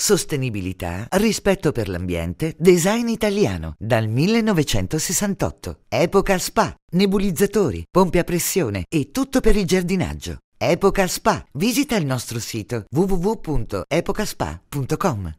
Sostenibilità, rispetto per l'ambiente, design italiano, dal 1968. Epoca Spa, nebulizzatori, pompe a pressione e tutto per il giardinaggio. Epoca Spa. Visita il nostro sito www.epocaspa.com.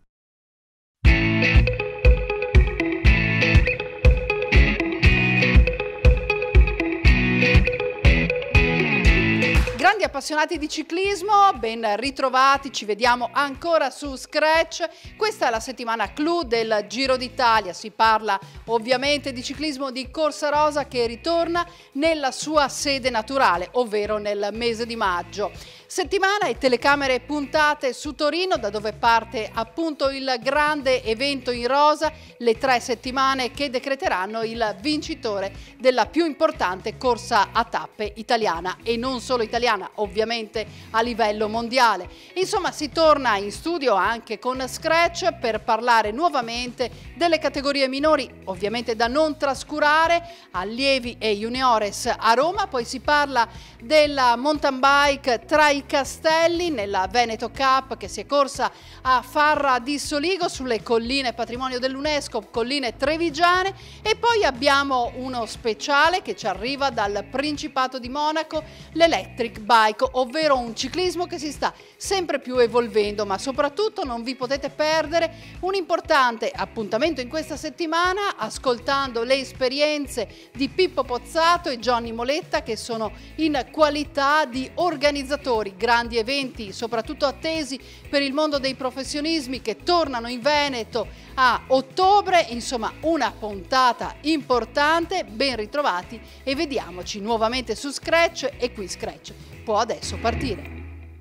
Grandi appassionati di ciclismo, ben ritrovati, ci vediamo ancora su Scratch. Questa è la settimana clou del Giro d'Italia, si parla ovviamente di ciclismo di Corsa Rosa che ritorna nella sua sede naturale, ovvero nel mese di maggio. Settimana e telecamere puntate su Torino, da dove parte appunto il grande evento in rosa, le 3 settimane che decreteranno il vincitore della più importante corsa a tappe italiana e non solo italiana, ovviamente a livello mondiale. Insomma, si torna in studio anche con Scratch per parlare nuovamente delle categorie minori, ovviamente da non trascurare, allievi e juniores a Roma. Poi si parla della mountain bike tra i Castelli nella Veneto Cup che si è corsa a Farra di Soligo sulle colline patrimonio dell'UNESCO, colline trevigiane, e poi abbiamo uno speciale che ci arriva dal Principato di Monaco, l'Electric Bike, ovvero un ciclismo che si sta sempre più evolvendo, ma soprattutto non vi potete perdere un importante appuntamento in questa settimana ascoltando le esperienze di Pippo Pozzato e Johnny Moletta, che sono in qualità di organizzatori, grandi eventi soprattutto attesi per il mondo dei professionismi che tornano in Veneto a ottobre. Insomma, una puntata importante. Ben ritrovati e vediamoci nuovamente su Scratch, e qui Scratch può adesso partire.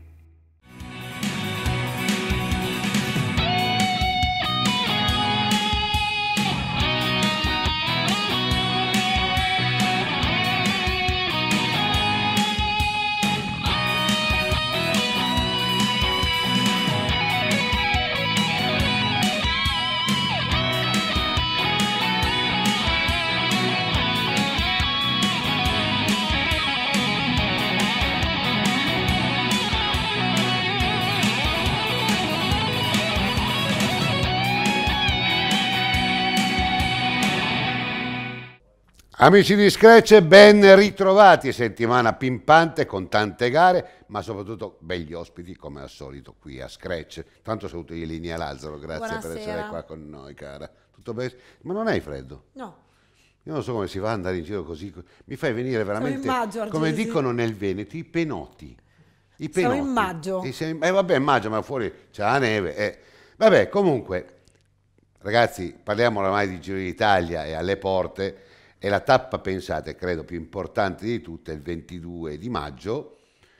Amici di Scratch, ben ritrovati, settimana pimpante con tante gare, ma soprattutto begli ospiti come al solito qui a Scratch. Tanto saluto io Linea Lazzaro, grazie. Buonasera. Per essere qua con noi, cara. Tutto bene? Ma non hai freddo? No. Io non so come si va ad andare in giro così, mi fai venire veramente, maggio, come dicono nel Veneto, i penotti. I penotti. Siamo in maggio. Vabbè, in maggio, ma fuori c'è la neve. Vabbè, comunque, ragazzi, parliamo oramai di Giro d'Italia e alle porte. E la tappa, pensate, credo più importante di tutte, è il 22 di maggio,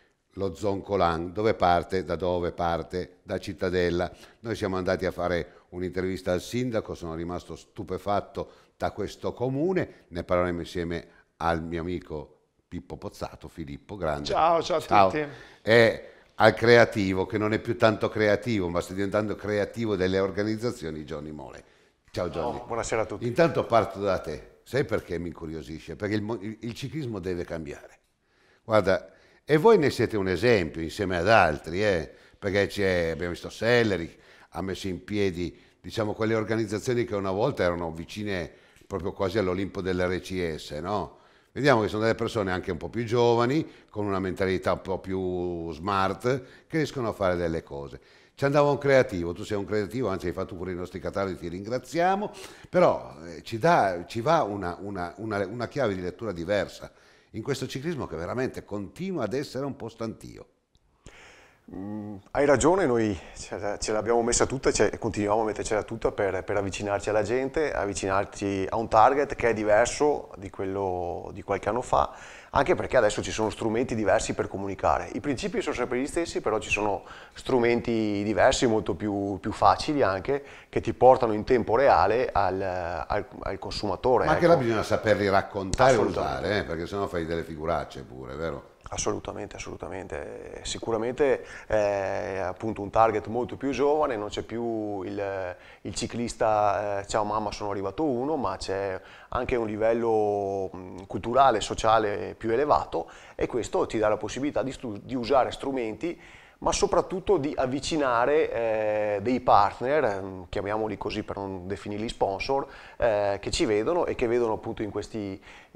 lo Zoncolan, da dove parte? Da Cittadella. Noi siamo andati a fare un'intervista al sindaco, sono rimasto stupefatto da questo comune, ne parleremo insieme al mio amico Pippo Pozzato, Filippo, grande. Ciao a tutti. E al creativo, che non è più tanto creativo, ma sta diventando creativo delle organizzazioni, Johnny Mole. Ciao Johnny. Buonasera a tutti. Intanto parto da te. Sai perché mi incuriosisce? Perché il ciclismo deve cambiare. Guarda, e voi ne siete un esempio insieme ad altri, perché abbiamo visto Selleri, ha messo in piedi, diciamo, quelle organizzazioni che una volta erano vicine proprio quasi all'Olimpo dell'RCS, no? Vediamo che sono delle persone anche un po' più giovani, con una mentalità un po' più smart, che riescono a fare delle cose. Ci andava un creativo, tu sei un creativo, anzi hai fatto pure i nostri cataloghi, ti ringraziamo, però ci va una chiave di lettura diversa in questo ciclismo che veramente continua ad essere un po' stantio. Hai ragione, noi ce l'abbiamo messa tutta e continuiamo a mettercela tutta per avvicinarci alla gente, avvicinarci a un target che è diverso di quello di qualche anno fa, anche perché adesso ci sono strumenti diversi per comunicare. I principi sono sempre gli stessi, però ci sono strumenti diversi, molto più facili anche, che ti portano in tempo reale al consumatore. Ma anche là bisogna saperli raccontare e Assolutamente. usare, perché sennò fai delle figuracce pure, vero? Assolutamente, assolutamente. Sicuramente è appunto un target molto più giovane, non c'è più il ciclista ciao mamma sono arrivato uno, ma c'è anche un livello culturale, sociale più elevato, e questo ti dà la possibilità di usare strumenti ma soprattutto di avvicinare dei partner, chiamiamoli così per non definirli sponsor, che ci vedono e che vedono appunto in questi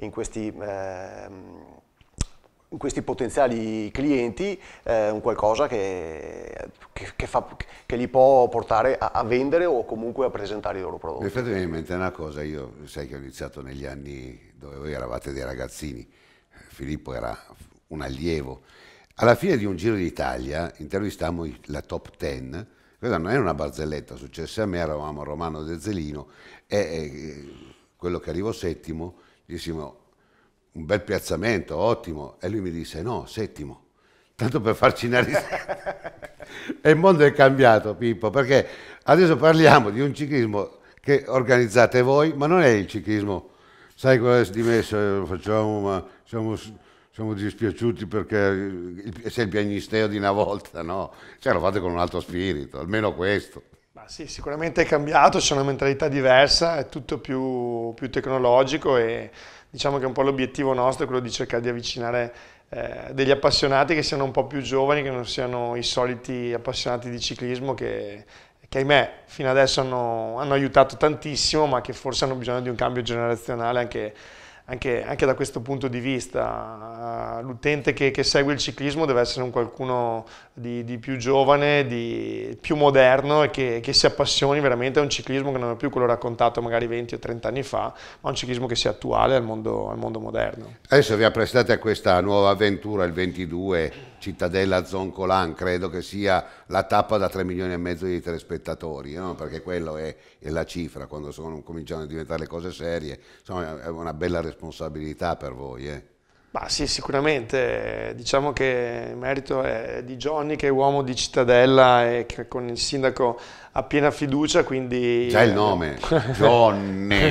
potenziali clienti un qualcosa che li può portare a vendere o comunque a presentare i loro prodotti. Mi fate venire in mente una cosa, io sai che ho iniziato negli anni dove voi eravate dei ragazzini, Filippo era un allievo. Alla fine di un Giro d'Italia intervistammo la top 10, questa non è una barzelletta, successe a me, eravamo a Romano De Zelino e quello che arrivò settimo, dissimo un bel piazzamento, ottimo, e lui mi disse no, settimo, tanto per farci narrare. E il mondo è cambiato, Pippo, perché adesso parliamo di un ciclismo che organizzate voi, ma non è il ciclismo, sai cosa è dimesso, facciamo, ma siamo dispiaciuti perché sei il piagnisteo di una volta, no? Cioè lo fate con un altro spirito, almeno questo. Sì, sicuramente è cambiato, c'è una mentalità diversa, è tutto più tecnologico e diciamo che un po' l'obiettivo nostro è quello di cercare di avvicinare degli appassionati che siano un po' più giovani, che non siano i soliti appassionati di ciclismo che ahimè fino adesso hanno aiutato tantissimo, ma che forse hanno bisogno di un cambio generazionale anche da questo punto di vista. L'utente che segue il ciclismo deve essere un qualcuno di più giovane, di più moderno e che si appassioni veramente a un ciclismo che non è più quello raccontato magari 20 o 30 anni fa, ma un ciclismo che sia attuale al mondo moderno. Adesso vi apprestate a questa nuova avventura, il 22, Cittadella Zoncolan, credo che sia la tappa da 3,5 milioni di telespettatori, no? Perché quello è la cifra, quando cominciano a diventare le cose serie, insomma è una bella responsabilità per voi. Sì, sicuramente, diciamo che il merito è di Johnny che è uomo di Cittadella e che con il sindaco ha piena fiducia, quindi... Già il nome, Johnny!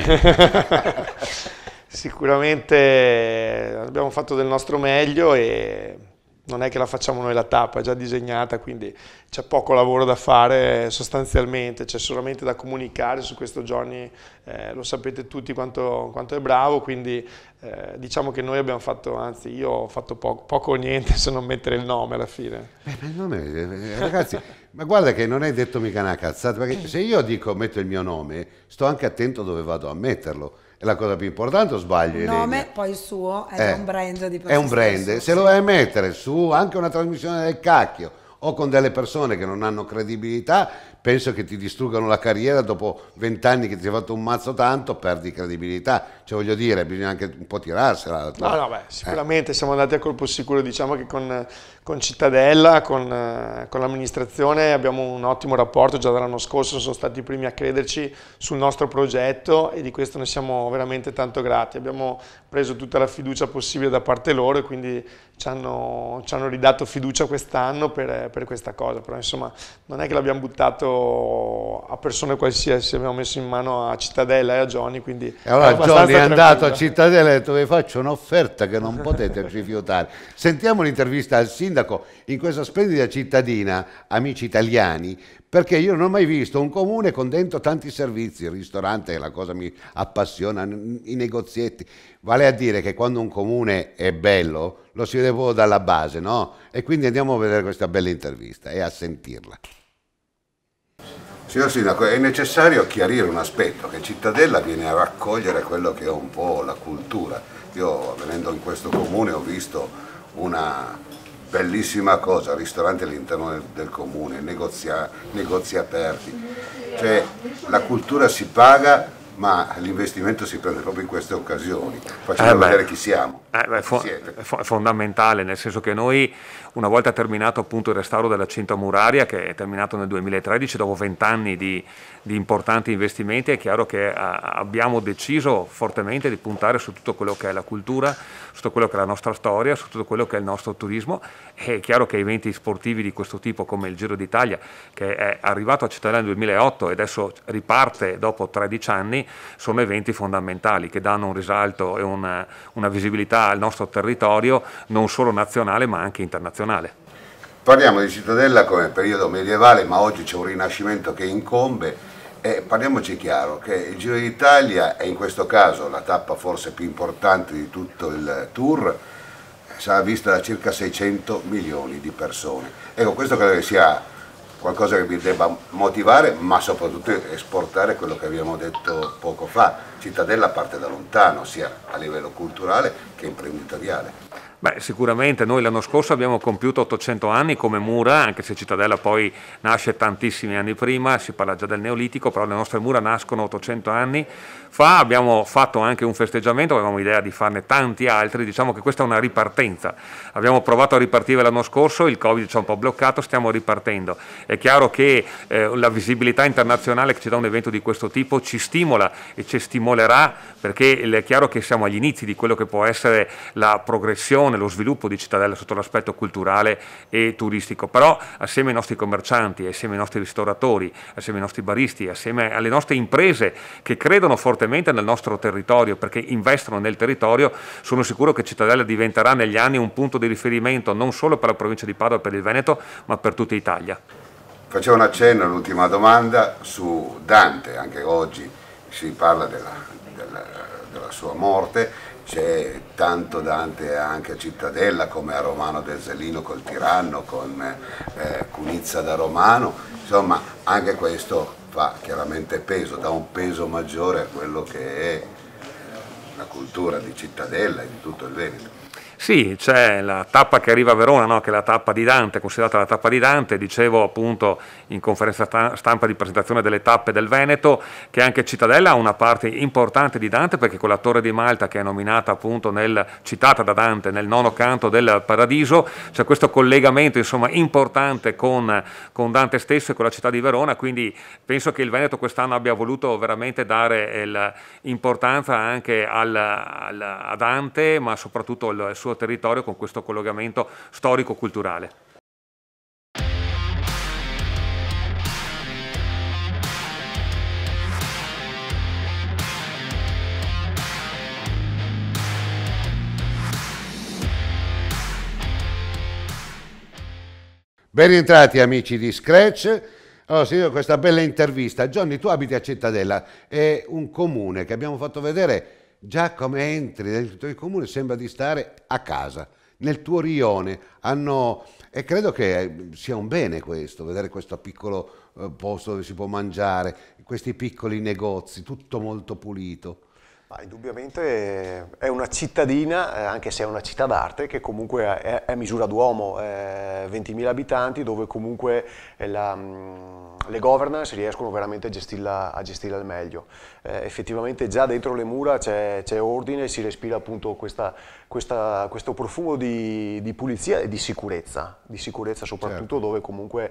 Sicuramente abbiamo fatto del nostro meglio e non è che la facciamo noi la tappa, è già disegnata, quindi c'è poco lavoro da fare sostanzialmente, c'è solamente da comunicare su questo Johnny, lo sapete tutti quanto è bravo, quindi diciamo che noi abbiamo fatto, anzi io ho fatto poco o niente se non mettere il nome alla fine. Il nome, ragazzi, ma guarda che non hai detto mica una cazzata, perché se io dico metto il mio nome, sto anche attento dove vado a metterlo. È la cosa più importante o sbaglio? Il nome poi il suo è un brand di per è un brand, stesso, se lo vai a mettere su anche una trasmissione del cacchio o con delle persone che non hanno credibilità, penso che ti distruggano la carriera dopo 20 anni che ti sei fatto un mazzo tanto, perdi credibilità, cioè voglio dire, bisogna anche un po' tirarsela. Sicuramente siamo andati a colpo sicuro, diciamo che con Cittadella, con l'amministrazione abbiamo un ottimo rapporto, già dall'anno scorso sono stati i primi a crederci sul nostro progetto e di questo ne siamo veramente tanto grati, abbiamo preso tutta la fiducia possibile da parte loro e quindi ci hanno ridato fiducia quest'anno per questa cosa, però insomma non è che l'abbiamo buttato a persone qualsiasi, abbiamo messo in mano a Cittadella e a Johnny, quindi e allora Johnny è andato a Cittadella e ha detto vi faccio un'offerta che non potete rifiutare. Sentiamo l'intervista al sindaco in questa splendida cittadina, amici italiani, perché io non ho mai visto un comune con dentro tanti servizi, il ristorante è la cosa che mi appassiona, i negozietti, vale a dire che quando un comune è bello lo si vede proprio dalla base, no? E quindi andiamo a vedere questa bella intervista e a sentirla. Signor Sindaco, è necessario chiarire un aspetto, che Cittadella viene a raccogliere quello che è un po' la cultura. Io venendo in questo comune ho visto una bellissima cosa, ristoranti all'interno del comune, negozi aperti, cioè la cultura si paga ma l'investimento si prende proprio in queste occasioni, facendo vedere chi siamo. È fondamentale, nel senso che noi, una volta terminato appunto il restauro della cinta muraria, che è terminato nel 2013, dopo 20 anni di importanti investimenti, è chiaro che abbiamo deciso fortemente di puntare su tutto quello che è la cultura, su tutto quello che è la nostra storia, su tutto quello che è il nostro turismo. È chiaro che eventi sportivi di questo tipo, come il Giro d'Italia, che è arrivato a Cittadella nel 2008 e adesso riparte dopo 13 anni, sono eventi fondamentali che danno un risalto e una visibilità al nostro territorio, non solo nazionale ma anche internazionale. Parliamo di Cittadella come periodo medievale, ma oggi c'è un rinascimento che incombe e parliamoci chiaro che il Giro d'Italia è in questo caso la tappa forse più importante di tutto il tour, sarà vista da circa 600 milioni di persone. Ecco, questo credo che sia qualcosa che vi debba motivare, ma soprattutto esportare quello che abbiamo detto poco fa. Cittadella parte da lontano, sia a livello culturale che imprenditoriale. Beh, sicuramente noi l'anno scorso abbiamo compiuto 800 anni come mura, anche se Cittadella poi nasce tantissimi anni prima, si parla già del Neolitico, però le nostre mura nascono 800 anni fa, abbiamo fatto anche un festeggiamento, avevamo idea di farne tanti altri, diciamo che questa è una ripartenza. Abbiamo provato a ripartire l'anno scorso, il Covid ci ha un po' bloccato, stiamo ripartendo. È chiaro che la visibilità internazionale che ci dà un evento di questo tipo ci stimola e ci stimolerà, perché è chiaro che siamo agli inizi di quello che può essere la progressione, lo sviluppo di Cittadella sotto l'aspetto culturale e turistico, però assieme ai nostri commercianti, assieme ai nostri ristoratori, assieme ai nostri baristi, assieme alle nostre imprese che credono fortemente nel nostro territorio perché investono nel territorio, sono sicuro che Cittadella diventerà negli anni un punto di riferimento non solo per la provincia di Padova e per il Veneto, ma per tutta Italia. Facevo un accenno all'ultima domanda su Dante, anche oggi si parla della sua morte. C'è tanto Dante anche a Cittadella come a Romano del Zelino col Tiranno, con Cunizza da Romano, insomma anche questo fa chiaramente peso, dà un peso maggiore a quello che è la cultura di Cittadella e di tutto il Veneto. Sì, c'è la tappa che arriva a Verona, no? Che è la tappa di Dante, considerata la tappa di Dante, dicevo appunto in conferenza stampa di presentazione delle tappe del Veneto, che anche Cittadella ha una parte importante di Dante, perché con la Torre di Malta che è nominata appunto citata da Dante nel nono canto del Paradiso, c'è questo collegamento insomma importante con Dante stesso e con la città di Verona, quindi penso che il Veneto quest'anno abbia voluto veramente dare l'importanza anche a Dante, ma soprattutto al suo territorio con questo collegamento storico-culturale. Ben rientrati amici di Scratch. Allora, sentiamo questa bella intervista. Johnny, tu abiti a Cittadella, è un comune che abbiamo fatto vedere. Già come entri nel comune sembra di stare a casa, nel tuo rione, e credo che sia un bene questo, vedere questo piccolo posto dove si può mangiare, questi piccoli negozi, tutto molto pulito. Indubbiamente è una cittadina, anche se è una città d'arte, che comunque è misura d'uomo, 20.000 abitanti, dove comunque le governance riescono veramente a gestirla al meglio. Effettivamente già dentro le mura c'è ordine, si respira appunto questo profumo di pulizia e di sicurezza soprattutto, certo. Dove comunque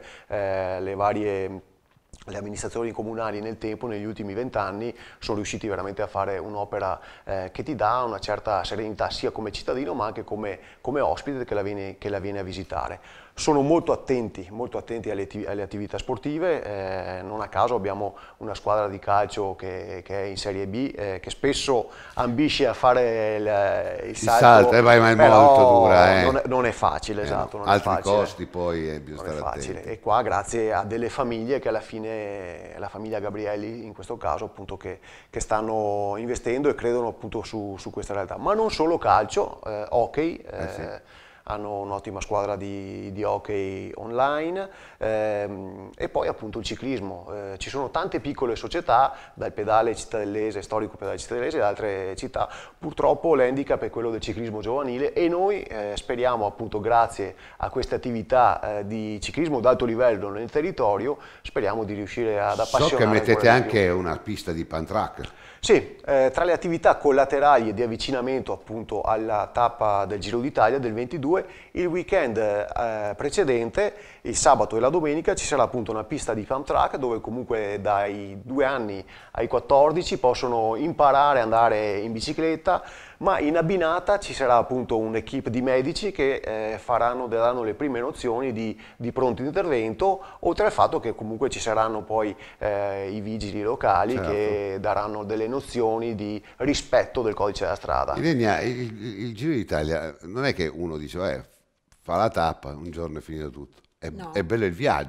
le amministrazioni comunali nel tempo, negli ultimi 20 anni, sono riusciti veramente a fare un'opera che ti dà una certa serenità sia come cittadino ma anche come ospite che la viene a visitare. Sono molto attenti alle attività sportive, non a caso abbiamo una squadra di calcio che è in Serie B, che spesso ambisce a fare il salto, ma è molto dura. Non è facile, esatto. Non altri è facile, costi poi bisogna stare attenti. E qua grazie a delle famiglie che alla fine, la famiglia Gabrielli in questo caso appunto, che stanno investendo e credono appunto su questa realtà. Ma non solo calcio, hockey. Sì. Hanno un'ottima squadra di hockey online e poi appunto il ciclismo. Ci sono tante piccole società, dal pedale cittadellese, storico pedale cittadellese, da altre città. Purtroppo l'handicap è quello del ciclismo giovanile e noi speriamo appunto grazie a queste attività di ciclismo d'alto livello nel territorio, speriamo di riuscire ad appassionare. So che mettete anche una pista di Pantrack. Sì, tra le attività collaterali e di avvicinamento appunto alla tappa del Giro d'Italia del 22, il weekend precedente, il sabato e la domenica, ci sarà appunto una pista di pump track dove comunque dai 2 anni ai 14 possono imparare ad andare in bicicletta, ma in abbinata ci sarà appunto un'equipe di medici che daranno le prime nozioni di pronto intervento, oltre al fatto che comunque ci saranno poi i vigili locali, certo, che daranno delle nozioni di rispetto del codice della strada. Ilenia, il Giro d'Italia non è che uno dice fa la tappa, un giorno è finito tutto, è bello il viaggio.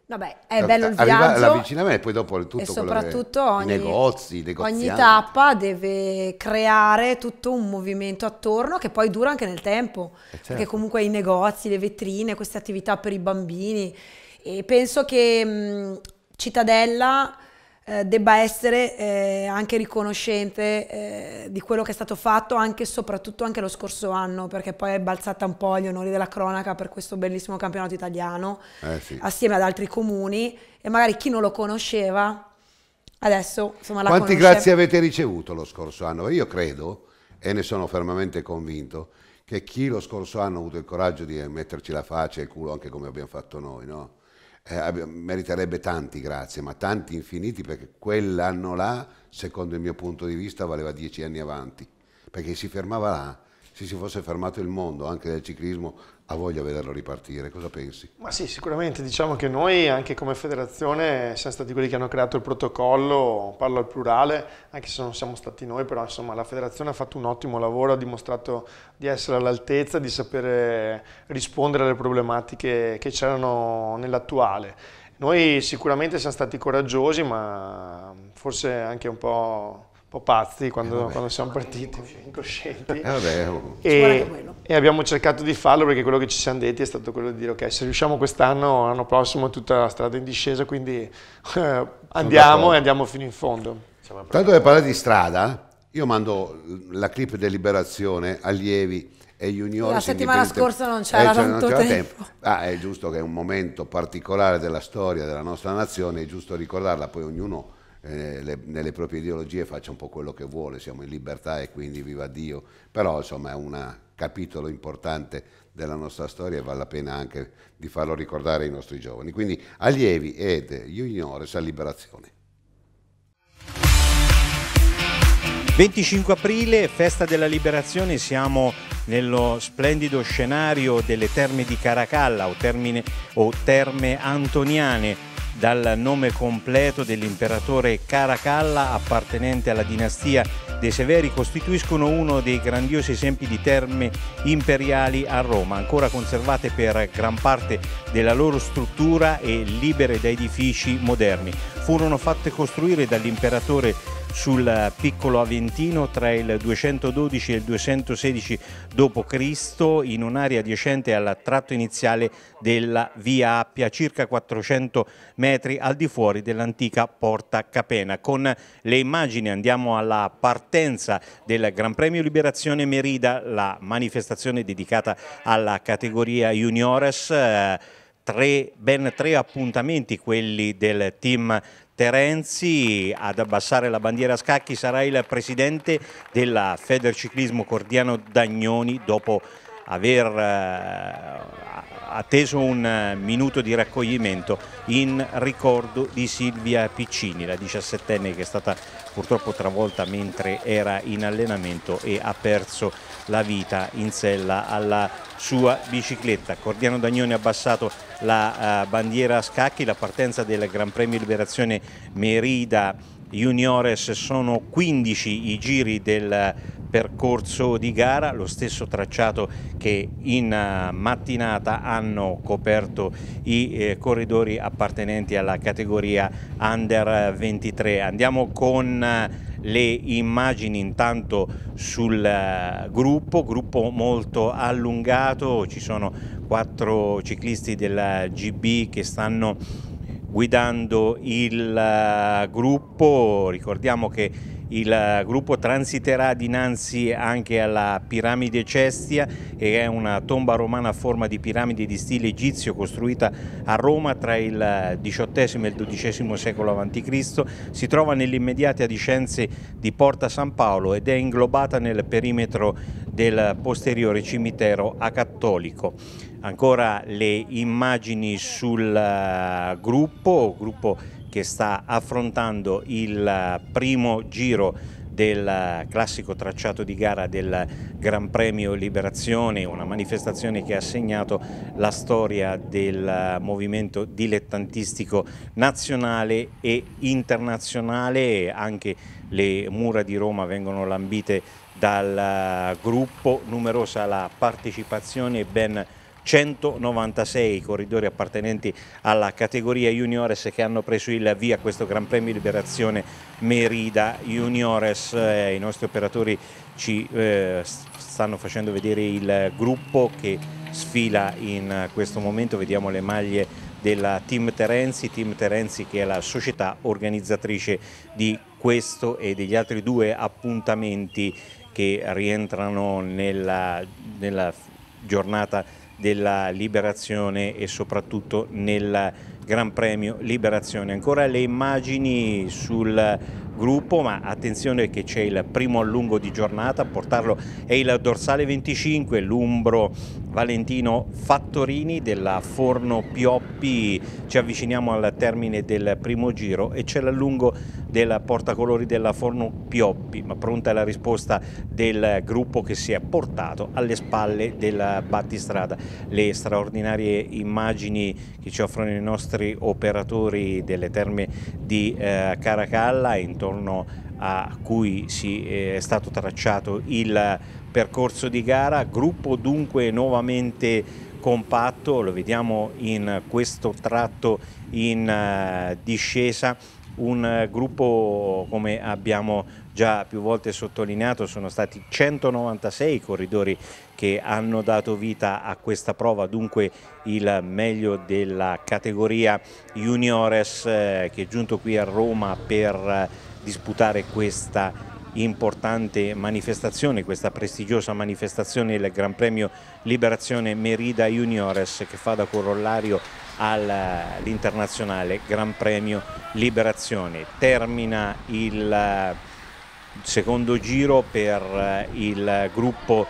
Vabbè, è bello il Arriva viaggio l'avvicinamento e poi dopo tutto e quello soprattutto i negozi, i negozianti. ogni tappa deve creare tutto un movimento attorno che poi dura anche nel tempo, certo. perché comunque i negozi, le vetrine, queste attività per i bambini, e penso che Cittadella debba essere anche riconoscente di quello che è stato fatto anche e soprattutto anche lo scorso anno, perché poi è balzata un po' agli onori della cronaca per questo bellissimo campionato italiano, Sì. assieme ad altri comuni, e magari chi non lo conosceva adesso insomma la Quanti conosce. grazie avete ricevuto lo scorso anno? Io credo, e ne sono fermamente convinto, che chi lo scorso anno ha avuto il coraggio di metterci la faccia e il culo anche come abbiamo fatto noi, no? Meriterebbe tanti grazie, ma tanti infiniti, perché quell'anno là, secondo il mio punto di vista, valeva 10 anni avanti, perché si fermava là. Se si fosse fermato il mondo anche del ciclismo, ha voglia di vederlo ripartire. Cosa pensi? Ma sì, sicuramente, diciamo che noi anche come federazione siamo stati quelli che hanno creato il protocollo, parlo al plurale, anche se non siamo stati noi, però insomma la federazione ha fatto un ottimo lavoro, ha dimostrato di essere all'altezza, di sapere rispondere alle problematiche che c'erano nell'attuale. Noi sicuramente siamo stati coraggiosi, ma forse anche un po' pazzi quando siamo partiti, incoscienti. E abbiamo cercato di farlo, perché quello che ci siamo detti è stato quello di dire: ok, se riusciamo quest'anno, l'anno prossimo è tutta la strada in discesa, quindi andiamo fino in fondo. Tanto per parlare di strada, io mando la clip di Liberazione, allievi e junior. La settimana scorsa non c'era tanto tempo. È giusto che è un momento particolare della storia della nostra nazione, è giusto ricordarla, poi ognuno nelle proprie ideologie faccia un po' quello che vuole, siamo in libertà e quindi viva Dio, però insomma è un capitolo importante della nostra storia e vale la pena anche di farlo ricordare ai nostri giovani. Quindi allievi ed juniores a Liberazione. 25 aprile, festa della Liberazione, siamo nello splendido scenario delle Terme di Caracalla o Terme Antoniane, dal nome completo dell'imperatore Caracalla, appartenente alla dinastia dei Severi, costituiscono uno dei grandiosi esempi di terme imperiali a Roma, ancora conservate per gran parte della loro struttura e libere da edifici moderni. Furono fatte costruire dall'imperatore sul Piccolo Aventino tra il 212 e il 216 d.C. in un'area adiacente al tratto iniziale della Via Appia, circa 400 metri al di fuori dell'antica Porta Capena. Con le immagini andiamo alla partenza del Gran Premio Liberazione Merida, la manifestazione dedicata alla categoria juniores. Ben tre appuntamenti quelli del team Terenzi. Ad abbassare la bandiera a scacchi sarà il presidente della Federciclismo Cordiano Dagnoni, dopo aver atteso un minuto di raccoglimento in ricordo di Silvia Piccini, la 17enne che è stata purtroppo travolta mentre era in allenamento e ha perso la vita in sella alla sua bicicletta. Cordiano Dagnoni ha abbassato la bandiera a scacchi. La partenza del Gran Premio Liberazione Merida Juniores, sono 15 i giri del percorso di gara, lo stesso tracciato che in mattinata hanno coperto i corridori appartenenti alla categoria Under 23. Andiamo con le immagini intanto sul gruppo molto allungato, ci sono 4 ciclisti della GB che stanno guidando il gruppo. Ricordiamo che il gruppo transiterà dinanzi anche alla piramide Cestia, che è una tomba romana a forma di piramide di stile egizio costruita a Roma tra il XVIII e il XII secolo a.C. Si trova nelle immediate adiacenze di Porta San Paolo ed è inglobata nel perimetro del posteriore cimitero acattolico. Ancora le immagini sul gruppo che sta affrontando il primo giro del classico tracciato di gara del Gran Premio Liberazione, una manifestazione che ha segnato la storia del movimento dilettantistico nazionale e internazionale. Anche le mura di Roma vengono lambite dal gruppo, numerosa la partecipazione e ben 196 i corridori appartenenti alla categoria Juniores che hanno preso il via a questo Gran Premio Liberazione Merida Juniores. I nostri operatori ci stanno facendo vedere il gruppo che sfila in questo momento. Vediamo le maglie della Team Terenzi che è la società organizzatrice di questo e degli altri due appuntamenti che rientrano nella giornata della Liberazione e soprattutto nel Gran Premio Liberazione. Ancora le immagini sul gruppo, ma attenzione che c'è il primo allungo di giornata, a portarlo è il dorsale 25, l'umbro Valentino Fattorini della Forno Pioppi. Ci avviciniamo al termine del primo giro e c'è l'allungo del portacolori della Forno Pioppi, ma pronta la risposta del gruppo che si è portato alle spalle del battistrada. Le straordinarie immagini che ci offrono i nostri operatori delle terme di Caracalla, intorno a cui è stato tracciato il percorso di gara. Gruppo dunque nuovamente compatto, lo vediamo in questo tratto in discesa, un gruppo, come abbiamo già più volte sottolineato, sono stati 196 i corridori che hanno dato vita a questa prova, dunque il meglio della categoria Juniores che è giunto qui a Roma per disputare questa importante manifestazione, questa prestigiosa manifestazione, il Gran Premio Liberazione Merida Juniores, che fa da corollario all'internazionale Gran Premio Liberazione. Termina il secondo giro per il gruppo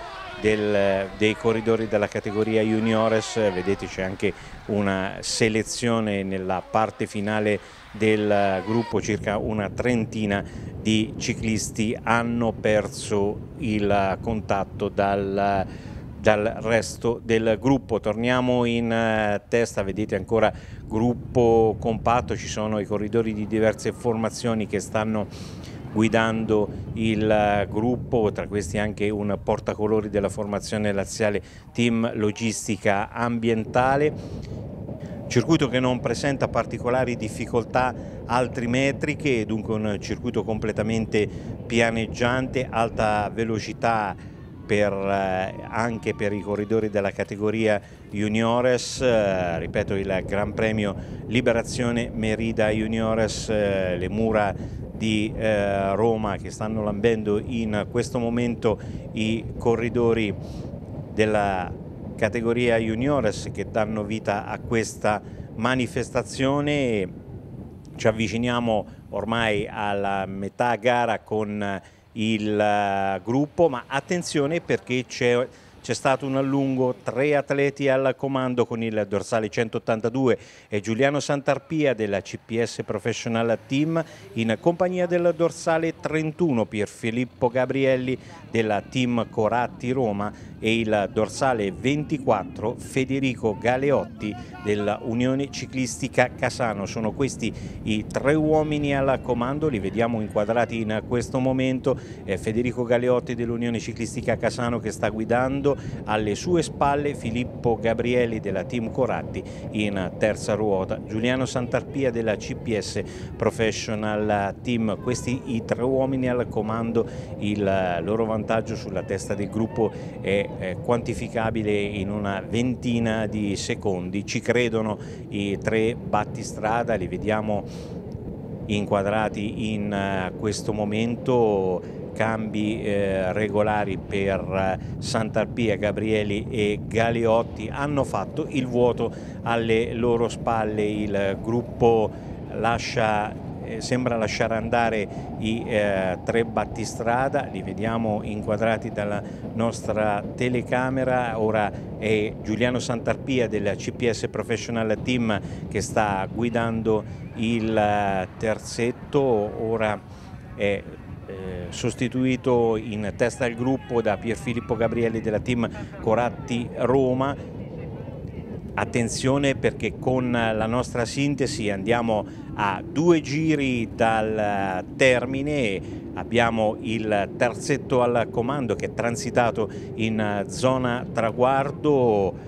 dei corridori della categoria Juniores. Vedete, c'è anche una selezione nella parte finale del gruppo, circa una trentina di ciclisti hanno perso il contatto dal resto del gruppo. Torniamo in testa, vedete ancora gruppo compatto, ci sono i corridori di diverse formazioni che stanno guidando il gruppo, tra questi anche un portacolori della formazione laziale Team Logistica Ambientale. Circuito che non presenta particolari difficoltà altimetriche, dunque un circuito completamente pianeggiante, alta velocità anche per i corridori della categoria Juniores. Ripeto, il Gran Premio Liberazione Merida Juniores, le mura di Roma che stanno lambendo in questo momento i corridori della categoria Juniores che danno vita a questa manifestazione. Ci avviciniamo ormai alla metà gara con il gruppo, ma attenzione perché c'è stato un allungo, 3 atleti al comando con il dorsale 182 e Giuliano Santarpia della CPS Professional Team in compagnia del dorsale 31 Pierfilippo Gabrielli della Team Coratti Roma e il dorsale 24 Federico Galeotti della Unione Ciclistica Casano. Sono questi i 3 uomini al comando, li vediamo inquadrati in questo momento. Federico Galeotti dell'Unione Ciclistica Casano che sta guidando, alle sue spalle Filippo Gabrielli della Team Coratti in terza ruota, Giuliano Santarpia della CPS Professional Team. Questi i 3 uomini al comando, il loro vantaggio sulla testa del gruppo è quantificabile in una ventina di secondi. Ci credono i 3 battistrada, li vediamo inquadrati in questo momento. Cambi regolari per Santarpia, Gabrielli e Galeotti hanno fatto il vuoto alle loro spalle. Il gruppo sembra lasciare andare i 3 battistrada, li vediamo inquadrati dalla nostra telecamera. Ora è Giuliano Santarpia della CPS Professional Team che sta guidando il terzetto, ora è sostituito in testa al gruppo da Pierfilippo Gabrielli della Team Coratti Roma. Attenzione perché con la nostra sintesi andiamo a 2 giri dal termine, abbiamo il terzetto al comando che è transitato in zona traguardo.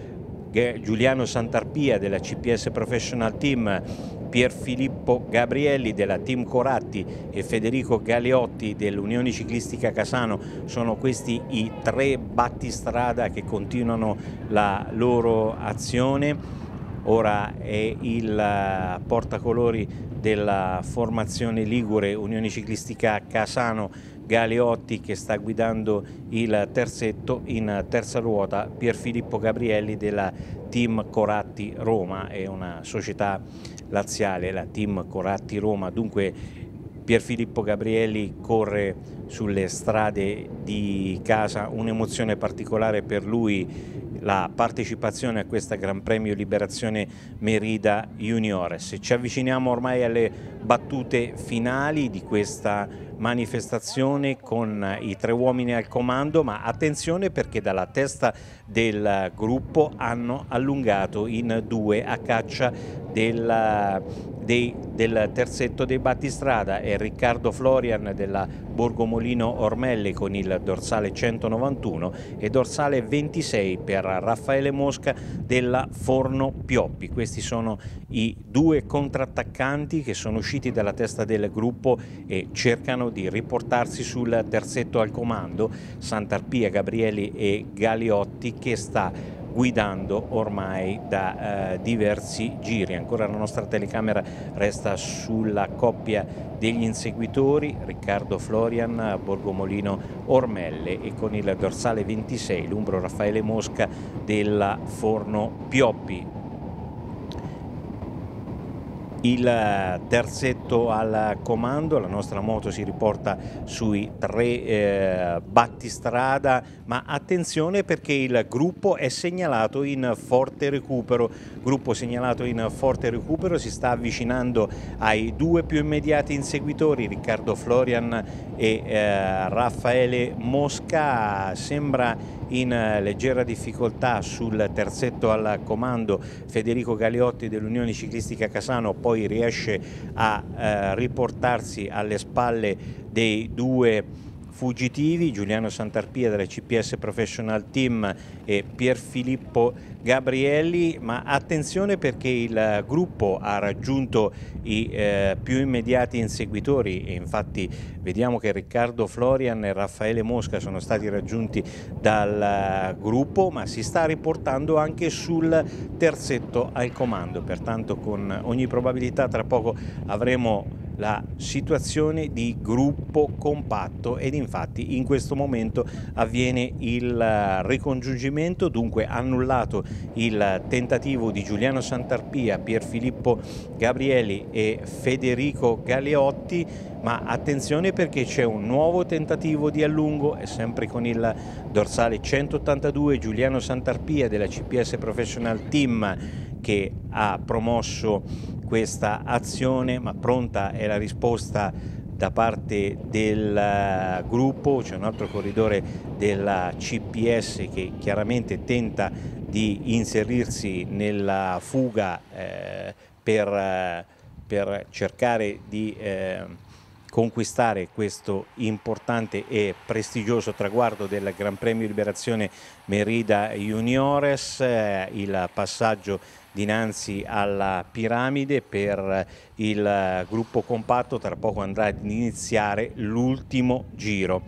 Giuliano Santarpia della CPS Professional Team, Pierfilippo Gabrielli della Team Coratti e Federico Galeotti dell'Unione Ciclistica Casano. Sono questi i 3 battistrada che continuano la loro azione. Ora è il portacolori della formazione ligure Unione Ciclistica Casano Galeotti che sta guidando il terzetto. In terza ruota Pierfilippo Gabrielli della Team Coratti Roma, è una società laziale, la Team Coratti Roma. Dunque Pierfilippo Gabrielli corre sulle strade di casa, un'emozione particolare per lui la partecipazione a questa Gran Premio Liberazione Merida Juniores. Ci avviciniamo ormai alle battute finali di questa manifestazione con i 3 uomini al comando, ma attenzione perché dalla testa del gruppo hanno allungato in 2 a caccia del terzetto dei battistrada. È Riccardo Florian della Borgomolino Ormelle con il dorsale 191 e dorsale 26 per Raffaele Mosca della Forno Pioppi. Questi sono i 2 contrattaccanti che sono usciti dalla testa del gruppo e cercano di riportarsi sul terzetto al comando. Santarpia, Gabrielli e Galeotti che sta guidando ormai da diversi giri. Ancora la nostra telecamera resta sulla coppia degli inseguitori, Riccardo Florian, Borgomolino Ormelle, e con il dorsale 26 l'umbro Raffaele Mosca della Forno Pioppi. Il terzetto al comando, la nostra moto si riporta sui 3 battistrada, ma attenzione perché il gruppo è segnalato in forte recupero. Gruppo segnalato in forte recupero, si sta avvicinando ai 2 più immediati inseguitori, Riccardo Florian e Raffaele Mosca. Sembra in leggera difficoltà sul terzetto al comando Federico Galeotti dell'Unione Ciclistica Casano, poi riesce a riportarsi alle spalle dei 2 fuggitivi, Giuliano Santarpia della CPS Professional Team e Pierfilippo Gabrielli, ma attenzione perché il gruppo ha raggiunto i più immediati inseguitori e infatti vediamo che Riccardo Florian e Raffaele Mosca sono stati raggiunti dal gruppo, ma si sta riportando anche sul terzetto al comando, pertanto con ogni probabilità tra poco avremo la situazione di gruppo compatto ed infatti in questo momento avviene il ricongiungimento, dunque annullato il tentativo di Giuliano Santarpia, Pierfilippo Gabrielli e Federico Galeotti, ma attenzione perché c'è un nuovo tentativo di allungo, è sempre con il dorsale 182 Giuliano Santarpia della CPS Professional Team che ha promosso questa azione, ma pronta è la risposta da parte del gruppo. C'è un altro corridore della CPS che chiaramente tenta di inserirsi nella fuga per cercare di conquistare questo importante e prestigioso traguardo del Gran Premio Liberazione Merida Juniores, il passaggio dinanzi alla piramide per il gruppo compatto. Tra poco andrà ad iniziare l'ultimo giro.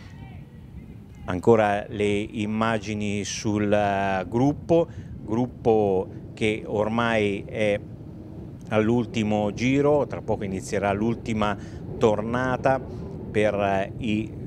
Ancora le immagini sul gruppo che ormai è all'ultimo giro, tra poco inizierà l'ultima tornata per i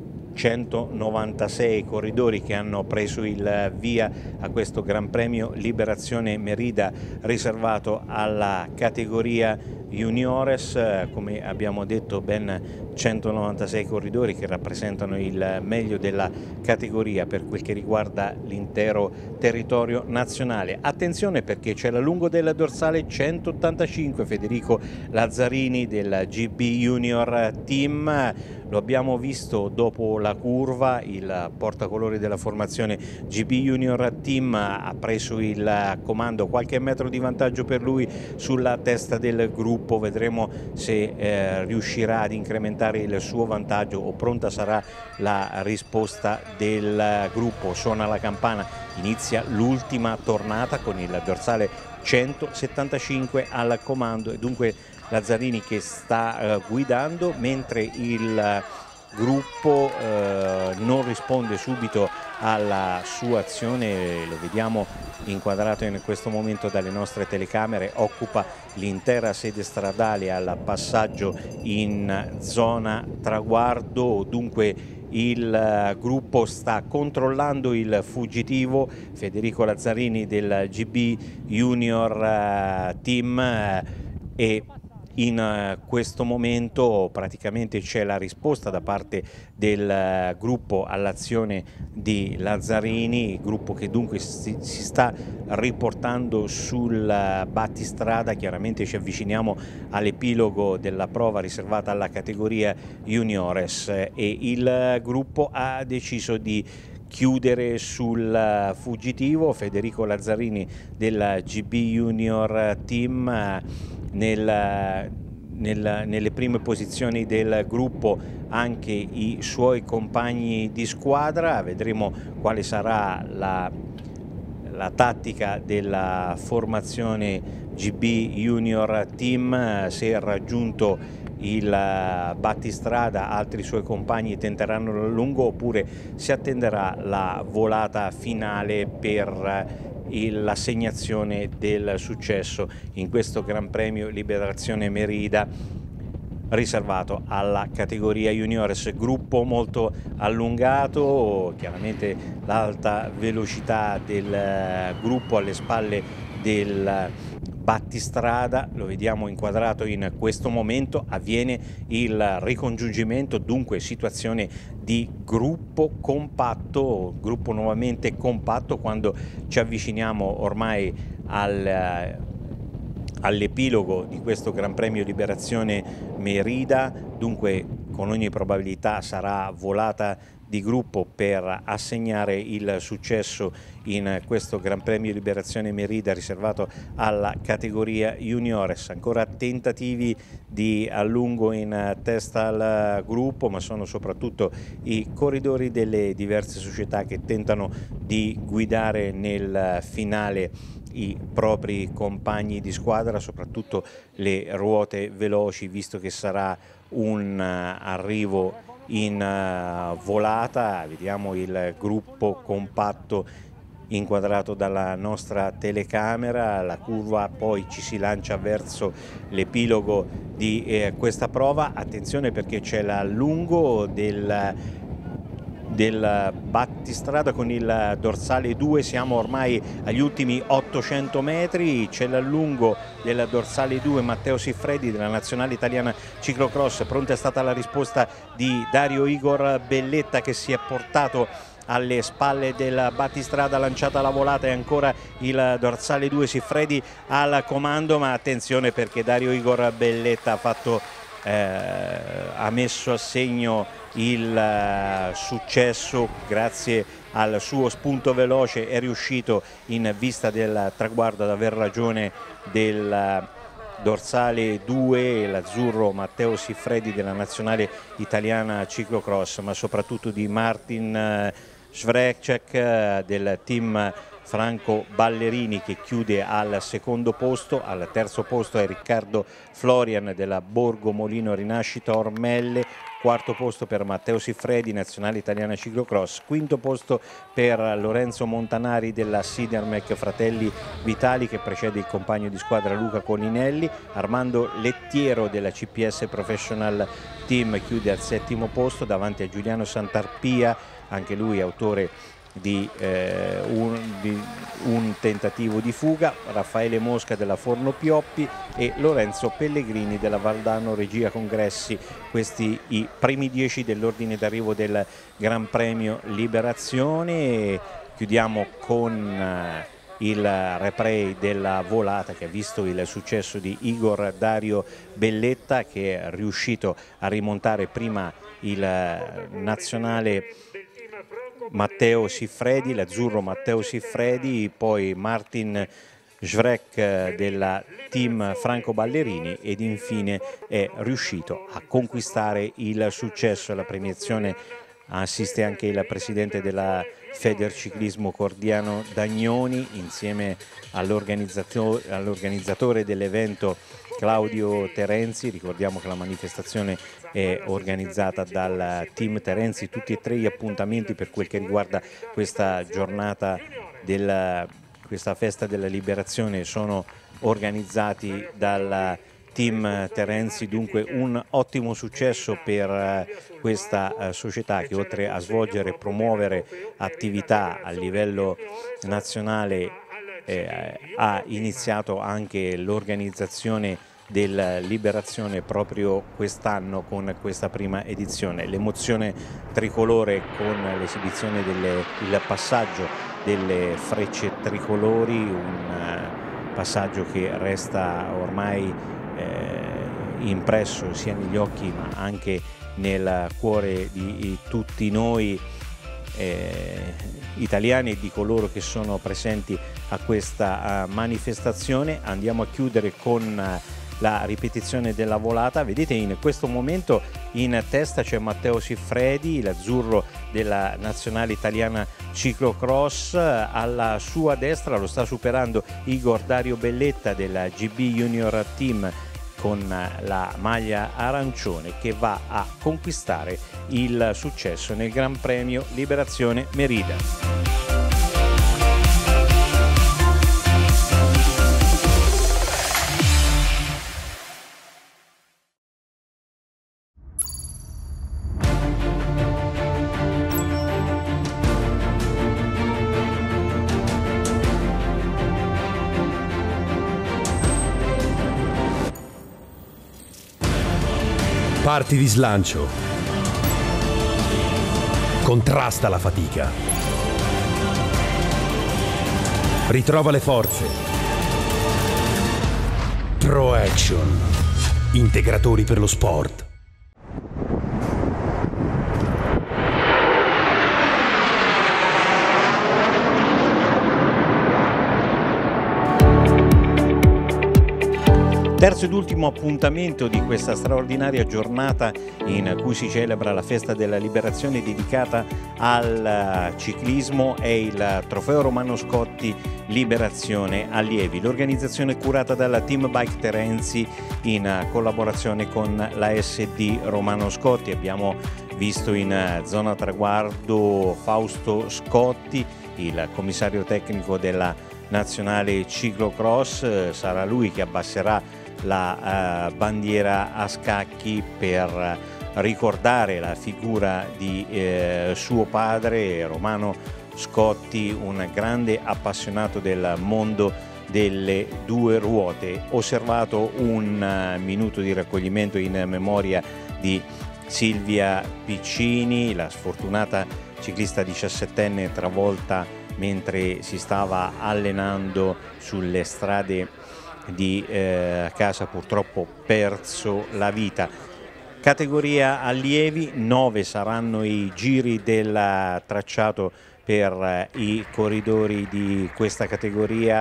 196 corridori che hanno preso il via a questo Gran Premio Liberazione Merida riservato alla categoria Juniores. Come abbiamo detto, ben 196 corridori che rappresentano il meglio della categoria per quel che riguarda l'intero territorio nazionale. Attenzione perché c'è l'allungo del dorsale 185 Federico Lazzarini del GB Junior Team. Lo abbiamo visto dopo la curva, il portacolori della formazione GB Junior Team ha preso il comando, qualche metro di vantaggio per lui sulla testa del gruppo. gruppo, vedremo se riuscirà ad incrementare il suo vantaggio o pronta sarà la risposta del gruppo. Suona la campana, inizia l'ultima tornata con il dorsale 175 al comando e dunque Lazzarini che sta guidando, mentre il gruppo non risponde subito alla sua azione. Lo vediamo inquadrato in questo momento dalle nostre telecamere, occupa l'intera sede stradale al passaggio in zona traguardo, dunque il gruppo sta controllando il fuggitivo Federico Lazzarini del GB Junior Team e in questo momento praticamente c'è la risposta da parte del gruppo all'azione di Lazzarini, gruppo che dunque si sta riportando sul battistrada. Chiaramente ci avviciniamo all'epilogo della prova riservata alla categoria juniores e il gruppo ha deciso di chiudere sul fuggitivo Federico Lazzarini del GB Junior Team. Nelle prime posizioni del gruppo anche i suoi compagni di squadra. Vedremo quale sarà la tattica della formazione GB Junior Team. Se è raggiunto il battistrada altri suoi compagni tenteranno a lungo oppure si attenderà la volata finale per l'assegnazione del successo in questo Gran Premio Liberazione Merida riservato alla categoria juniores. Gruppo molto allungato, chiaramente l'alta velocità del gruppo alle spalle del battistrada, lo vediamo inquadrato in questo momento, avviene il ricongiungimento, dunque situazione di gruppo compatto, gruppo nuovamente compatto quando ci avviciniamo ormai all'epilogo di questo Gran Premio Liberazione Merida. Dunque con ogni probabilità sarà volata di gruppo per assegnare il successo in questo Gran Premio Liberazione Merida riservato alla categoria juniores. Ancora tentativi di allungo in testa al gruppo, ma sono soprattutto i corridori delle diverse società che tentano di guidare nel finale i propri compagni di squadra, soprattutto le ruote veloci, visto che sarà un arrivo in volata. Vediamo il gruppo compatto inquadrato dalla nostra telecamera, la curva poi ci si lancia verso l'epilogo di questa prova. Attenzione perché c'è l'allungo del battistrada con il dorsale 2, siamo ormai agli ultimi 800 metri, c'è l'allungo del dorsale 2 Matteo Siffredi della nazionale italiana ciclocross. Pronta è stata la risposta di Dario Igor Belletta che si è portato alle spalle del battistrada, lanciata la volata e ancora il dorsale 2 Siffredi al comando, ma attenzione perché Dario Igor Belletta ha messo a segno il successo grazie al suo spunto veloce, è riuscito in vista del traguardo ad aver ragione del dorsale 2, l'azzurro Matteo Siffredi della nazionale italiana ciclocross, ma soprattutto di Martin Svrecek del team Franco Ballerini che chiude al secondo posto. Al terzo posto è Riccardo Florian della Borgo Molino Rinascita Ormelle, quarto posto per Matteo Siffredi, nazionale italiana ciclocross, quinto posto per Lorenzo Montanari della Sidermec Fratelli Vitali che precede il compagno di squadra Luca Coninelli. Armando Lettiero della CPS Professional Team chiude al settimo posto davanti a Giuliano Santarpia, anche lui autore di un tentativo di fuga, Raffaele Mosca della Forno Pioppi e Lorenzo Pellegrini della Valdano Regia Congressi. Questi i primi 10 dell'ordine d'arrivo del Gran Premio Liberazione. Chiudiamo con il replay della volata che ha visto il successo di Igor Dario Belletta che è riuscito a rimontare prima il nazionale Matteo Siffredi, l'azzurro Matteo Siffredi, poi Martin Schwreck della team Franco Ballerini ed infine è riuscito a conquistare il successo. Alla premiazione assiste anche il presidente della Federciclismo Cordiano Dagnoni insieme all'organizzatore dell'evento Claudio Terenzi. Ricordiamo che la manifestazione è organizzata dal team Terenzi. Tutti e tre gli appuntamenti per quel che riguarda questa giornata questa festa della liberazione sono organizzati dal team Terenzi, dunque un ottimo successo per questa società che oltre a svolgere e promuovere attività a livello nazionale ha iniziato anche l'organizzazione della liberazione proprio quest'anno con questa prima edizione. L'emozione tricolore con l'esibizione il passaggio delle frecce tricolori, un passaggio che resta ormai impresso sia negli occhi ma anche nel cuore di tutti noi italiani e di coloro che sono presenti a questa manifestazione. Andiamo a chiudere con la ripetizione della volata. Vedete, in questo momento in testa c'è Matteo Siffredi, l'azzurro della nazionale italiana ciclocross. Alla sua destra lo sta superando Igor Dario Belletta della GB Junior Team con la maglia arancione, che va a conquistare il successo nel Gran Premio Liberazione Merida. Parti di slancio. Contrasta la fatica. Ritrova le forze. Pro Action. Integratori per lo sport. Terzo ed ultimo appuntamento di questa straordinaria giornata in cui si celebra la festa della liberazione dedicata al ciclismo è il Trofeo Romano Scotti Liberazione Allievi, l'organizzazione curata dalla Team Bike Terenzi in collaborazione con la SD Romano Scotti. Abbiamo visto in zona traguardo Fausto Scotti, il commissario tecnico della nazionale ciclocross. Sarà lui che abbasserà la bandiera a scacchi per ricordare la figura di suo padre Romano Scotti, un grande appassionato del mondo delle due ruote. Osservato un minuto di raccoglimento in memoria di Silvia Piccini, la sfortunata ciclista 17enne travolta mentre si stava allenando sulle strade di casa, purtroppo perso la vita. Categoria allievi, 9 saranno i giri del tracciato per i corridori di questa categoria.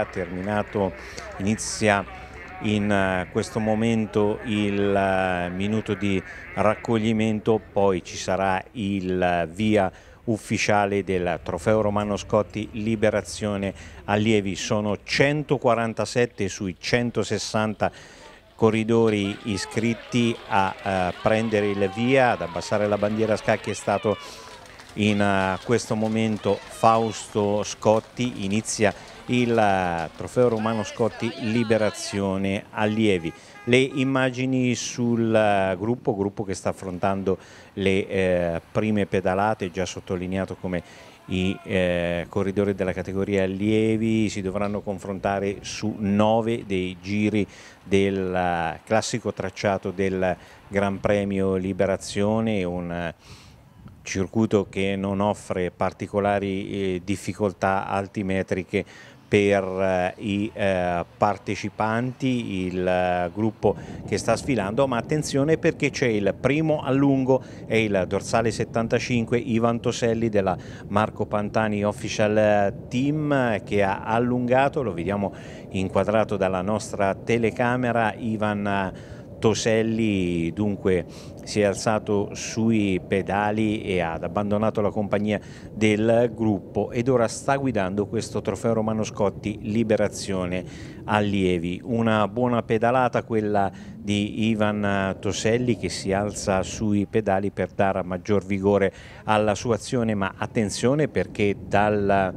Inizia in questo momento il minuto di raccoglimento, poi ci sarà il via ufficiale del Trofeo Romano Scotti Liberazione Allievi. Sono 147 sui 160 corridori iscritti a prendere il via, ad abbassare la bandiera a scacchi è stato in questo momento Fausto Scotti. Inizia il Trofeo Romano Scotti Liberazione Allievi. Le immagini sul gruppo che sta affrontando le prime pedalate, già sottolineato come i corridori della categoria allievi si dovranno confrontare su 9 dei giri del classico tracciato del Gran Premio Liberazione, un circuito che non offre particolari difficoltà altimetriche per i partecipanti, il gruppo che sta sfilando, ma attenzione perché c'è il primo a lungo, è il dorsale 75 Ivan Toselli della Marco Pantani Official Team, che ha allungato, lo vediamo inquadrato dalla nostra telecamera. Ivan Toselli dunque si è alzato sui pedali e ha abbandonato la compagnia del gruppo ed ora sta guidando questo trofeo Romano Scotti Liberazione Allievi. Una buona pedalata quella di Ivan Toselli, che si alza sui pedali per dare maggior vigore alla sua azione, ma attenzione perché dal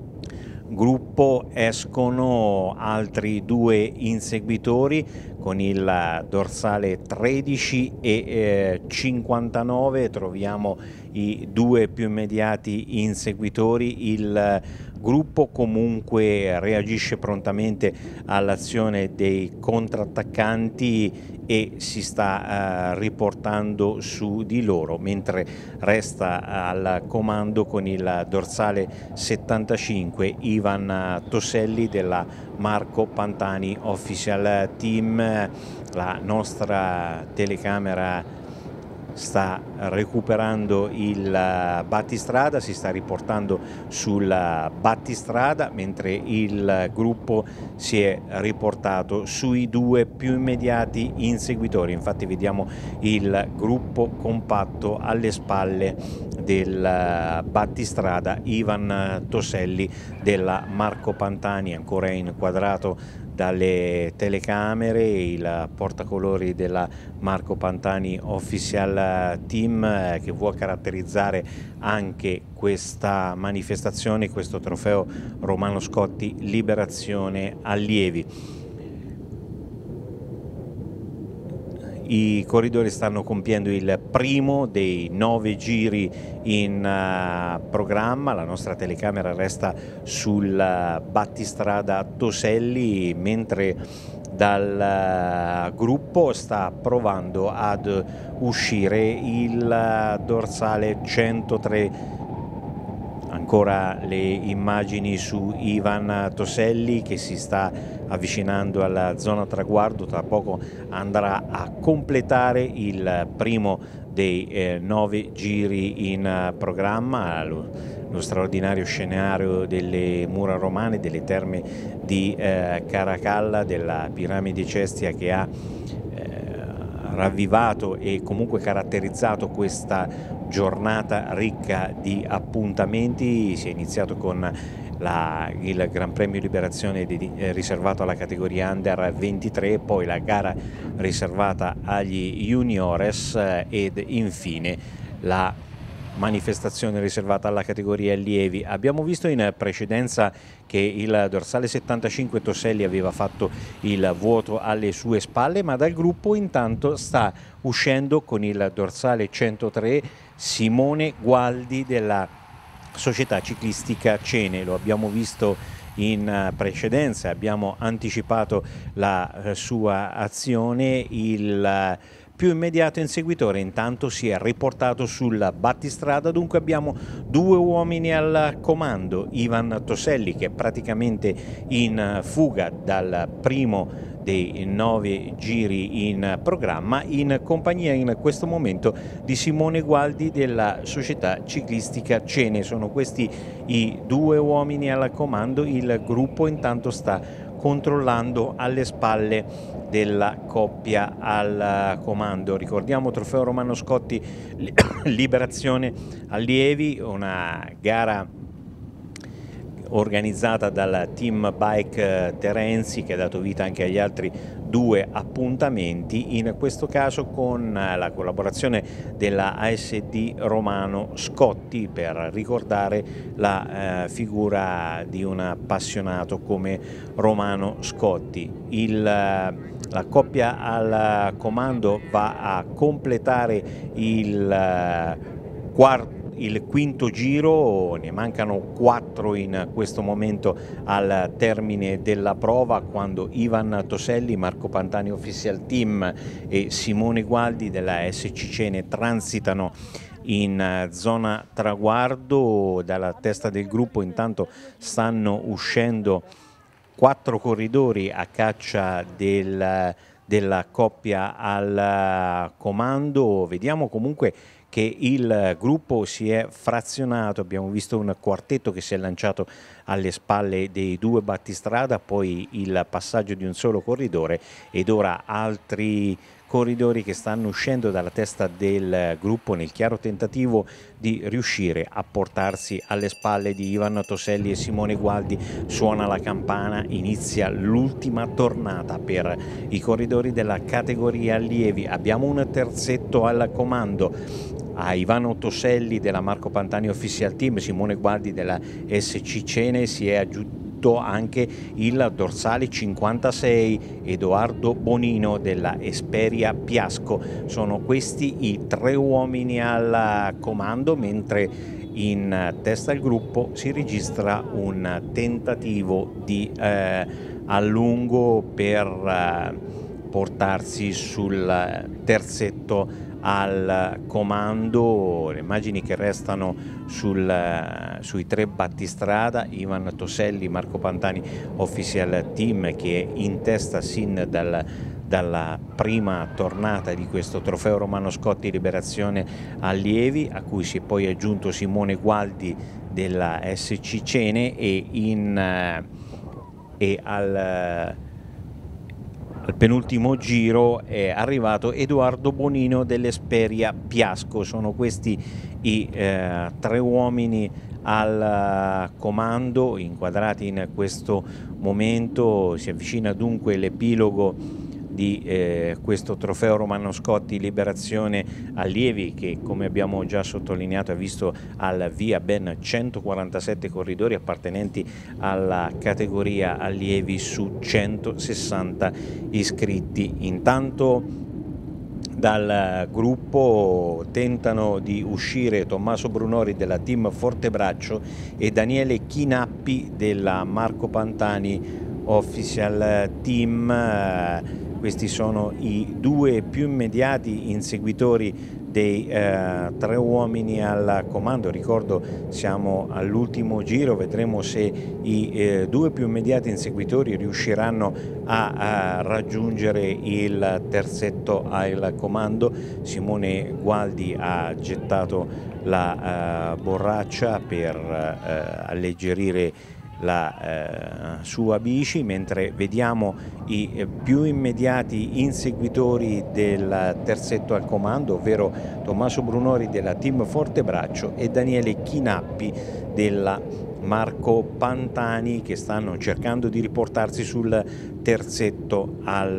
gruppo escono altri due inseguitori con il dorsale 13 e 59, troviamo i due più immediati inseguitori. Il gruppo comunque reagisce prontamente all'azione dei contrattaccanti e si sta riportando su di loro, mentre resta al comando con il dorsale 75 Ivan Toselli della Marco Pantani Official Team. La nostra telecamera sta recuperando il battistrada, si sta riportando sul battistrada, mentre il gruppo si è riportato sui due più immediati inseguitori. Infatti vediamo il gruppo compatto alle spalle del battistrada Ivan Toselli della Marco Pantani, ancora inquadrato dalle telecamere, il portacolori della Marco Pantani Official Team, che vuole caratterizzare anche questa manifestazione, questo trofeo Romano Scotti Liberazione Allievi. I corridori stanno compiendo il primo dei 9 giri in programma. La nostra telecamera resta sul battistrada Toselli, mentre dal gruppo sta provando ad uscire il dorsale 103. Ancora le immagini su Ivan Toselli che si sta avvicinando alla zona traguardo, tra poco andrà a completare il primo dei 9 giri in programma, lo straordinario scenario delle mura romane, delle terme di Caracalla, della piramide Cestia, che ha ravvivato e comunque caratterizzato questa giornata ricca di appuntamenti. Si è iniziato con il Gran Premio Liberazione riservato alla categoria Under 23, poi la gara riservata agli Juniores ed infine la manifestazione riservata alla categoria allievi. Abbiamo visto in precedenza che il dorsale 75 Toselli aveva fatto il vuoto alle sue spalle, ma dal gruppo intanto sta uscendo con il dorsale 103 Simone Gualdi della Società Ciclistica Cene. Lo abbiamo visto in precedenza, abbiamo anticipato la sua azione. Il più immediato inseguitore intanto si è riportato sul battistrada, dunque abbiamo due uomini al comando: Ivan Toselli, che è praticamente in fuga dal primo dei 9 giri in programma, in compagnia in questo momento di Simone Gualdi della Società Ciclistica Cene. Sono questi i due uomini al comando. Il gruppo intanto sta controllando alle spalle della coppia al comando. Ricordiamo trofeo Romano Scotti Liberazione Allievi, una gara organizzata dal team Bike Terenzi, che ha dato vita anche agli altri due appuntamenti, in questo caso con la collaborazione della ASD Romano Scotti, per ricordare la figura di un appassionato come Romano Scotti. La coppia al comando va a completare il quinto giro, ne mancano 4 in questo momento al termine della prova, quando Ivan Toselli, Marco Pantani Official Team e Simone Gualdi della SC Cene transitano in zona traguardo. Dalla testa del gruppo intanto stanno uscendo 4 corridori a caccia della coppia al comando. Vediamo comunque che il gruppo si è frazionato, abbiamo visto un quartetto che si è lanciato alle spalle dei 2 battistrada, poi il passaggio di un solo corridore ed ora altri corridori che stanno uscendo dalla testa del gruppo nel chiaro tentativo di riuscire a portarsi alle spalle di Ivan Toselli e Simone Gualdi. Suona la campana, inizia l'ultima tornata per i corridori della categoria allievi. Abbiamo un terzetto al comando, a Ivano Toselli della Marco Pantani Official Team, Simone Gualdi della SC Cene, si è aggiunto anche il dorsale 56 Edoardo Bonino della Esperia Piasco. Sono questi i 3 uomini al comando, mentre in testa al gruppo si registra un tentativo di allungo per portarsi sul terzetto al comando. Le immagini che restano sui 3 battistrada, Ivan Toselli, Marco Pantani Official Team, che è in testa sin dalla prima tornata di questo trofeo Romano Scotti Liberazione Allievi, a cui si è poi aggiunto Simone Gualdi della SC Cene e al penultimo giro è arrivato Edoardo Bonino dell'Esperia Piasco. Sono questi i 3 uomini al comando inquadrati in questo momento. Si avvicina dunque l'epilogo di questo trofeo Romano Scotti Liberazione Allievi, che, come abbiamo già sottolineato, ha visto al via ben 147 corridori appartenenti alla categoria allievi su 160 iscritti. Intanto dal gruppo tentano di uscire Tommaso Brunori della Team Fortebraccio e Daniele Chinappi della Marco Pantani Official Team. Questi sono i 2 più immediati inseguitori dei 3 uomini al comando. Ricordo, siamo all'ultimo giro, vedremo se i 2 più immediati inseguitori riusciranno a raggiungere il terzetto al comando. Simone Gualdi ha gettato la borraccia per alleggerire la sua bici, mentre vediamo i più immediati inseguitori del terzetto al comando, ovvero Tommaso Brunori della Team Fortebraccio e Daniele Chinappi della Marco Pantani, che stanno cercando di riportarsi sul terzetto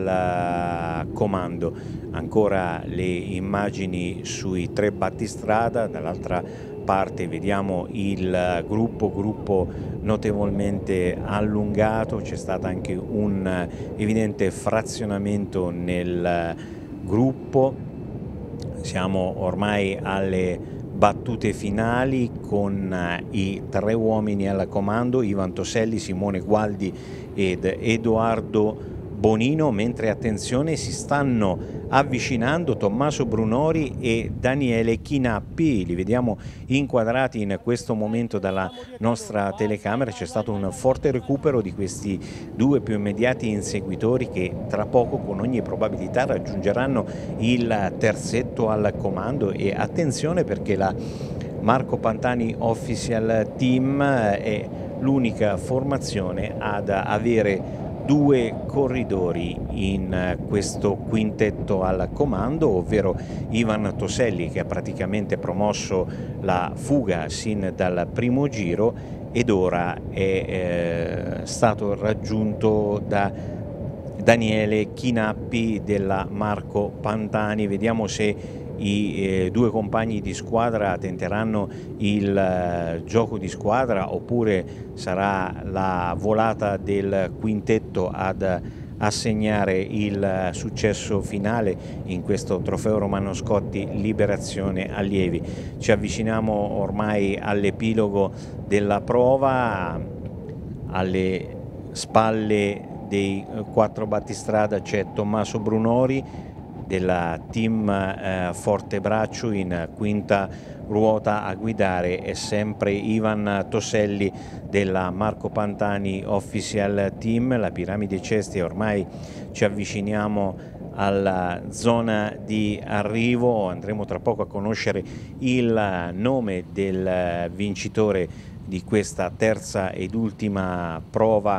al comando. Ancora le immagini sui 3 battistrada, dall'altra parte vediamo il gruppo notevolmente allungato. C'è stato anche un evidente frazionamento nel gruppo. Siamo ormai alle battute finali con i 3 uomini al comando, Ivan Toselli, Simone Gualdi ed Edoardo Bonino, mentre attenzione si stanno avvicinando Tommaso Brunori e Daniele Chinappi. Li vediamo inquadrati in questo momento dalla nostra telecamera. C'è stato un forte recupero di questi 2 più immediati inseguitori, che tra poco con ogni probabilità raggiungeranno il terzetto al comando. E attenzione, perché la Marco Pantani Official Team è l'unica formazione ad avere 2 corridori in questo quintetto al comando, ovvero Ivan Toselli, che ha praticamente promosso la fuga sin dal primo giro ed ora è stato raggiunto da Daniele Chinappi della Marco Pantani. Vediamo se i 2 compagni di squadra tenteranno il gioco di squadra oppure sarà la volata del quintetto ad assegnare il successo finale in questo trofeo Romano Scotti Liberazione Allievi. Ci avviciniamo ormai all'epilogo della prova. Alle spalle dei 4 battistrada c'è Tommaso Brunori, della team Fortebraccio. In quinta ruota a guidare è sempre Ivan Toselli della Marco Pantani Official Team. La piramide Cesti, ormai ci avviciniamo alla zona di arrivo, andremo tra poco a conoscere il nome del vincitore di questa terza ed ultima prova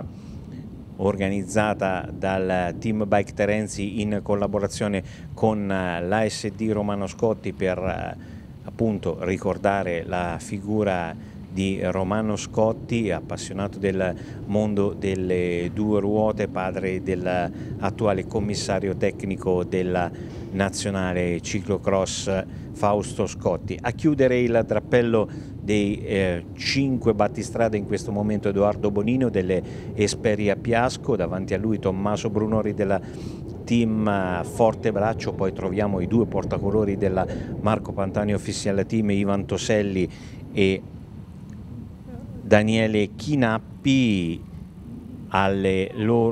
organizzata dal Team Bike Terenzi in collaborazione con l'ASD Romano Scotti per appunto ricordare la figura di Romano Scotti, appassionato del mondo delle due ruote, padre dell'attuale commissario tecnico della nazionale ciclocross Fausto Scotti. A chiudere il drappello dei 5 battistrada in questo momento Edoardo Bonino delle Esperia Piasco, davanti a lui Tommaso Brunori della team Fortebraccio, poi troviamo i due portacolori della Marco Pantani Official Team, Ivan Toselli e Daniele Chinappi. Alle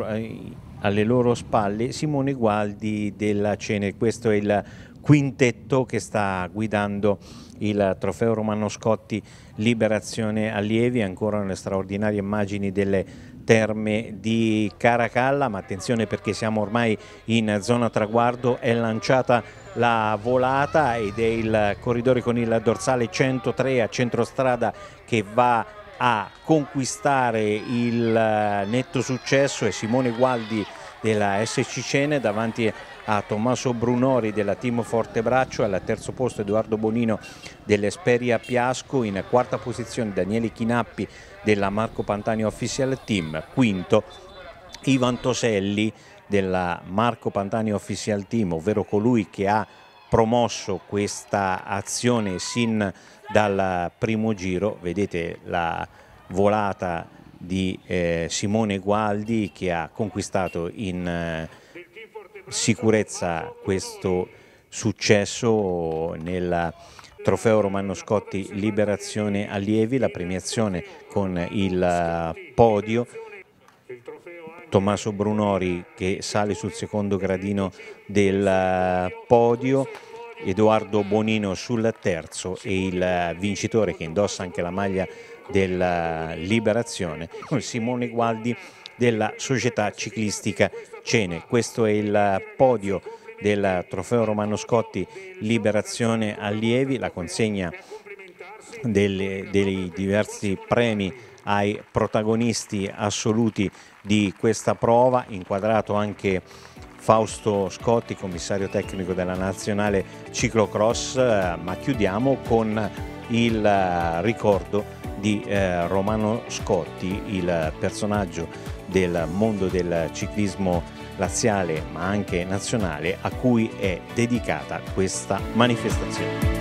loro spalle Simone Gualdi della Cene. Questo è il quintetto che sta guidando il trofeo Romano Scotti Liberazione Allievi. Ancora le straordinarie immagini delle terme di Caracalla, ma attenzione perché siamo ormai in zona traguardo, è lanciata la volata ed è il corridore con il dorsale 103 a centrostrada che va a conquistare il netto successo. È Simone Gualdi della SC Cene davanti a Tommaso Brunori della team Fortebraccio, al terzo posto Edoardo Bonino dell'Esperia Piasco, in quarta posizione Daniele Chinappi della Marco Pantani Official Team, quinto Ivan Toselli della Marco Pantani Official Team, ovvero colui che ha promosso questa azione sin dal primo giro. Vedete la volata di Simone Gualdi che ha conquistato in sicurezza questo successo nel trofeo Romano Scotti Liberazione Allievi, la premiazione con il podio. Tommaso Brunori che sale sul secondo gradino del podio, Edoardo Bonino sul terzo e il vincitore che indossa anche la maglia della Liberazione, Simone Gualdi della Società Ciclistica Cene. Questo è il podio del trofeo Romano Scotti Liberazione Allievi, la consegna dei diversi premi ai protagonisti assoluti di questa prova, inquadrato anche Fausto Scotti, commissario tecnico della nazionale ciclocross, ma chiudiamo con il ricordo di Romano Scotti, il personaggio del mondo del ciclismo laziale ma anche nazionale a cui è dedicata questa manifestazione.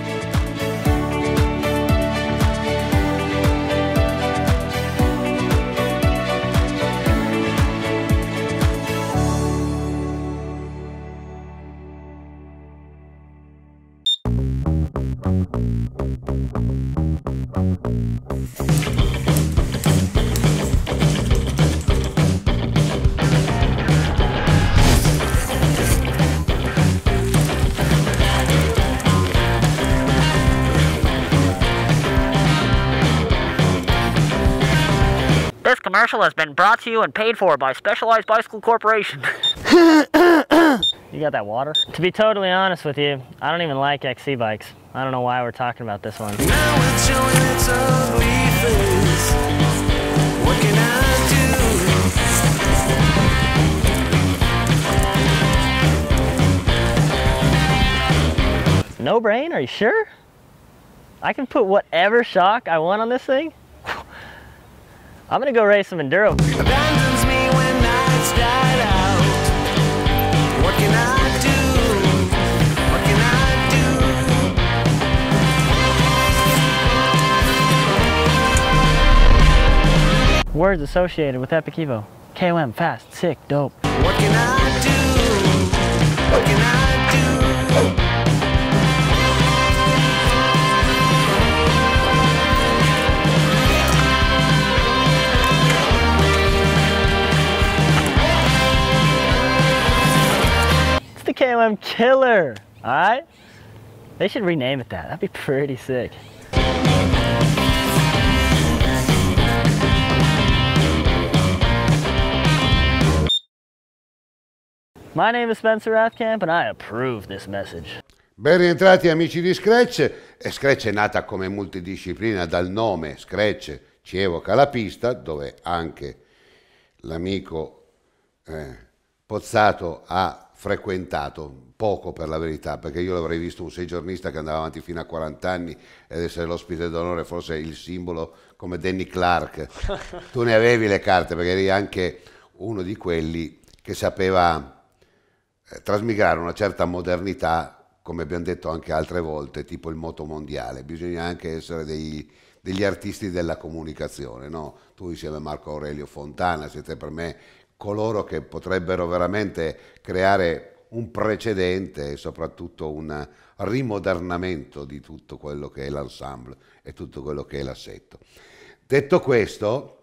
This commercial has been brought to you and paid for by Specialized Bicycle Corporation. You got that water? To be totally honest with you, I don't even like XC bikes. I don't know why we're talking about this one. Now it's showing its ugly face. What can I do? No brain? Are you sure? I can put whatever shock I want on this thing? I'm gonna go race some enduro. Abandons me when nights died out. What can I do? What can I do? Words associated with Epic Evo. KOM, fast, sick, dope. What can I do? What can I do? The KOM KOM Killer, all right? They should rename it that. That'd be pretty sick. My name is Spencer Rathkamp and I approve this message. Ben rientrati amici di Scratch. Scratch è nata come multidisciplina dal nome Scratch, ci evoca la pista, dove anche l'amico Pozzato ha frequentato, poco per la verità, perché io l'avrei visto un seigiornista che andava avanti fino a 40 anni ed essere l'ospite d'onore, forse il simbolo come Danny Clark. Tu ne avevi le carte perché eri anche uno di quelli che sapeva trasmigrare una certa modernità, come abbiamo detto anche altre volte, tipo il moto mondiale. Bisogna anche essere degli artisti della comunicazione, no? Tu insieme a Marco Aurelio Fontana siete per me coloro che potrebbero veramente creare un precedente e soprattutto un rimodernamento di tutto quello che è l'ensemble e tutto quello che è l'assetto. Detto questo,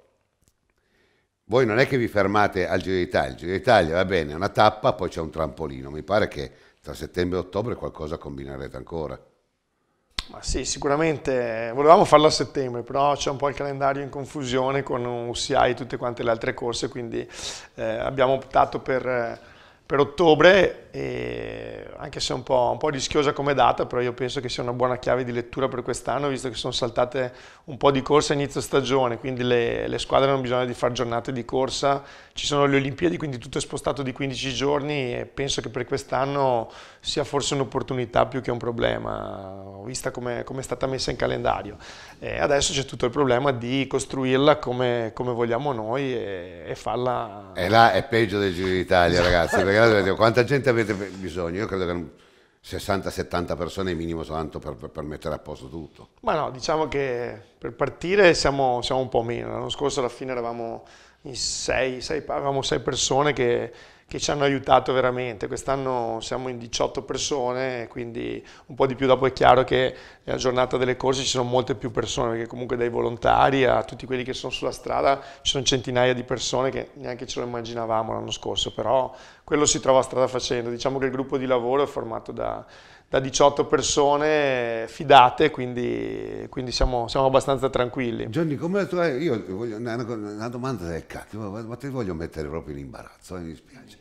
voi non è che vi fermate al Giro d'Italia. Il Giro d'Italia va bene, è una tappa, poi c'è un trampolino. Mi pare che tra settembre e ottobre qualcosa combinerete ancora. Ma sì, sicuramente volevamo farlo a settembre, però c'è un po' il calendario in confusione con UCI e tutte quante le altre corse, quindi abbiamo optato per ottobre, e anche se è un po' rischiosa come data, però io penso che sia una buona chiave di lettura per quest'anno, visto che sono saltate un po' di corse a inizio stagione, quindi le squadre hanno bisogno di fare giornate di corsa, ci sono le Olimpiadi, quindi tutto è spostato di 15 giorni e penso che per quest'anno sia forse un'opportunità più che un problema, vista come è stata messa in calendario. E adesso c'è tutto il problema di costruirla come vogliamo noi e farla... E là è peggio del Giro d'Italia, ragazzi, perché là, quanta gente avete bisogno? Io credo che 60-70 persone minimo soltanto per mettere a posto tutto. Ma no, diciamo che per partire siamo un po' meno. L'anno scorso alla fine eravamo in avevamo 6 persone che ci hanno aiutato veramente. Quest'anno siamo in 18 persone, quindi un po' di più. Dopo è chiaro che nella giornata delle corse ci sono molte più persone, perché comunque dai volontari a tutti quelli che sono sulla strada ci sono centinaia di persone che neanche ce lo immaginavamo l'anno scorso, però quello si trova strada facendo. Diciamo che il gruppo di lavoro è formato da 18 persone fidate, quindi siamo abbastanza tranquilli. Gianni, come tu hai, io voglio una domanda del cazzo, ma te voglio mettere proprio in imbarazzo, mi dispiace.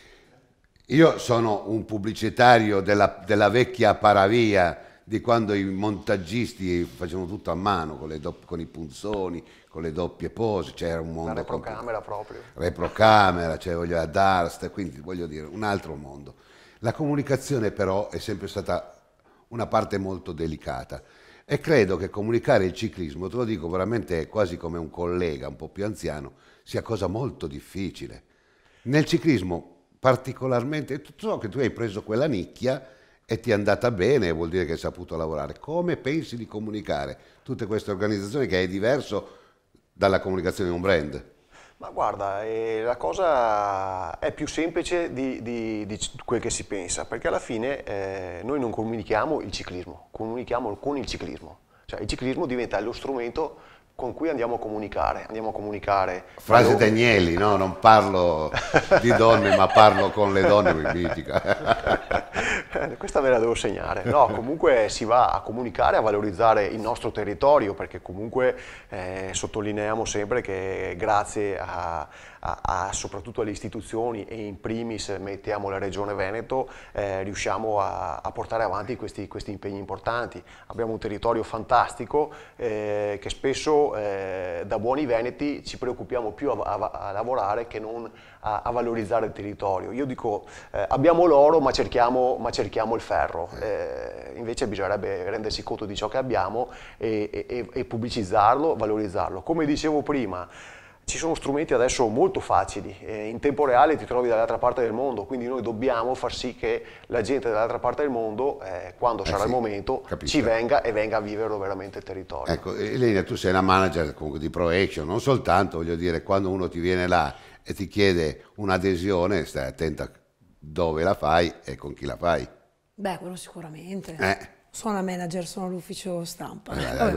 Io sono un pubblicitario della vecchia paravia, di quando i montaggisti facevano tutto a mano, con i punzoni, con le doppie pose, c'era un mondo... La reprocamera proprio. Reprocamera, cioè voglio a Darst, quindi voglio dire, un altro mondo. La comunicazione però è sempre stata una parte molto delicata e credo che comunicare il ciclismo, te lo dico veramente quasi come un collega un po' più anziano, sia cosa molto difficile. Nel ciclismo particolarmente, so che tu hai preso quella nicchia e ti è andata bene, vuol dire che hai saputo lavorare. Come pensi di comunicare tutte queste organizzazioni, che è diverso dalla comunicazione di un brand? Ma guarda, la cosa è più semplice di quel che si pensa, perché alla fine noi non comunichiamo il ciclismo, comunichiamo con il ciclismo. Cioè il ciclismo diventa lo strumento con cui andiamo a comunicare. Frase Danieli, no? Non parlo di donne, ma parlo con le donne, mitica. Questa me la devo segnare. No, comunque si va a comunicare, a valorizzare il nostro territorio, perché comunque sottolineiamo sempre che grazie soprattutto alle istituzioni e in primis mettiamo la Regione Veneto, riusciamo a portare avanti questi impegni importanti. Abbiamo un territorio fantastico che spesso da buoni veneti ci preoccupiamo più a lavorare che non a valorizzare il territorio. Io dico abbiamo l'oro ma cerchiamo il ferro, invece bisognerebbe rendersi conto di ciò che abbiamo e pubblicizzarlo, valorizzarlo. Come dicevo prima, ci sono strumenti adesso molto facili, in tempo reale ti trovi dall'altra parte del mondo, quindi noi dobbiamo far sì che la gente dall'altra parte del mondo, quando sarà il momento, ci venga e venga a vivere veramente il territorio. Ecco, Elena, tu sei la manager comunque di Pro Action, non soltanto, voglio dire, quando uno ti viene là e ti chiede un'adesione, stai attenta dove la fai e con chi la fai. Beh, quello sicuramente. Sono la manager, sono l'ufficio stampa.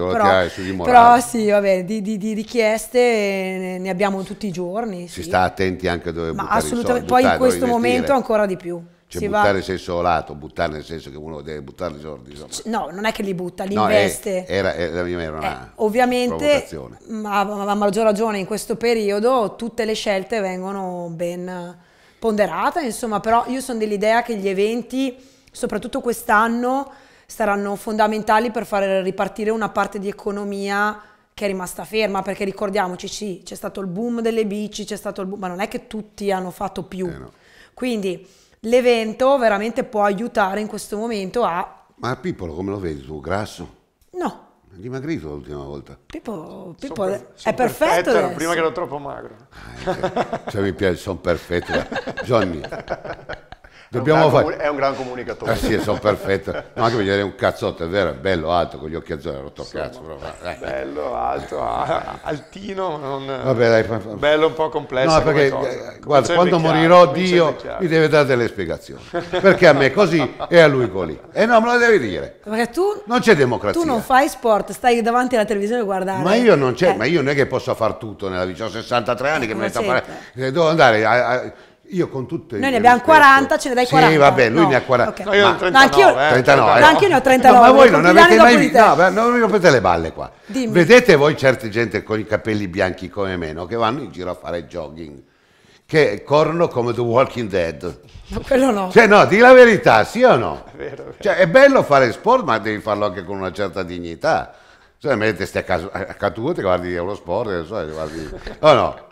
Però sì, vabbè, di richieste ne abbiamo tutti i giorni. Si sì. sta attenti anche dove buttare assolutamente, i soldi, poi in questo momento ancora di più. Cioè si buttare va... in senso lato, buttare nel senso che uno deve buttare i soldi, insomma. No, non è che li butta, li No, investe. la mia era una ovviamente, provocazione. a maggior ragione in questo periodo, tutte le scelte vengono ben ponderate, insomma, però io sono dell'idea che gli eventi, soprattutto quest'anno, saranno fondamentali per far ripartire una parte di economia che è rimasta ferma, perché ricordiamoci, sì, c'è stato il boom delle bici, c'è stato il boom, ma non è che tutti hanno fatto più. No. Quindi l'evento veramente può aiutare in questo momento a... Ma Pippolo come lo vedi tu? Grasso? No, È dimagrito l'ultima volta. Pippo Sono è perfetto era adesso. prima che ero troppo magro. Cioè mi piace, sono perfetto. Johnny, dobbiamo fare... È un gran comunicatore. Sì, sono perfetto. No, anche perché è un cazzotto, è vero, è bello, alto, con gli occhi azzurri, rotto cazzo. Però, Bello, alto, altino, ma non... Vabbè, dai, bello un po' complesso. no, perché guarda, quando morirò Dio mi deve dare delle spiegazioni. Perché a me così e a lui così. E no, me lo devi dire. Perché tu Non c'è democrazia. non fai sport, stai davanti alla televisione a guardare. Ma io non c'è, ma io non è che posso far tutto nella vita, ho 63 anni che Ma me ne sto a fare. certo. Devo andare io con tutte Noi ne abbiamo 40, ce ne dai 40. Sì, vabbè, lui No, ne ha 40. ok. No, io ho Ma- 39, anch'io- 39, No, anch'io ne ho 39. No, ma voi non compli gli avete anni mai dopo di visto, te. no, non mi rompete le balle qua. Dimmi. Vedete voi certe gente con i capelli bianchi come me, no? Che vanno in giro a fare jogging, che corrono come The Walking Dead. Ma quello no. Cioè no, di la verità, sì o no? È vero. Cioè è bello fare sport, ma devi farlo anche con una certa dignità. Cioè mettete stai a casa tua, guardi Eurosport, non so, guardi... Oh no.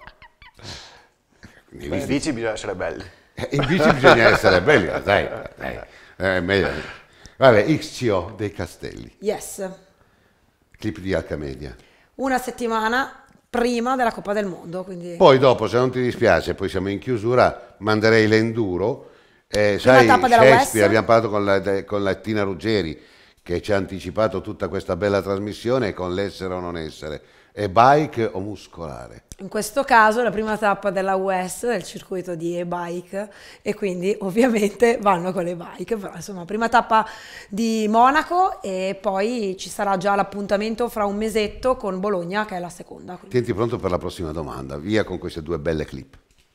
In bici bisogna essere belli. In bici bisogna essere belli, dai. Meglio. Vabbè, XCO dei Castelli, Yes. clip di H-Media. Una settimana prima della Coppa del Mondo, quindi... Poi dopo, se non ti dispiace, poi siamo in chiusura, manderei l'enduro. Sai, tappa della Shakespeare, West. abbiamo parlato con la Tina Ruggeri, che ci ha anticipato tutta questa bella trasmissione con l'essere o non essere. È bike o muscolare? In questo caso la prima tappa della West, del circuito di e-bike, e quindi ovviamente vanno con le bike, però insomma prima tappa di Monaco e poi ci sarà già l'appuntamento fra un mesetto con Bologna che è la seconda. Quindi. Tienti pronto per la prossima domanda, via con queste due belle clip.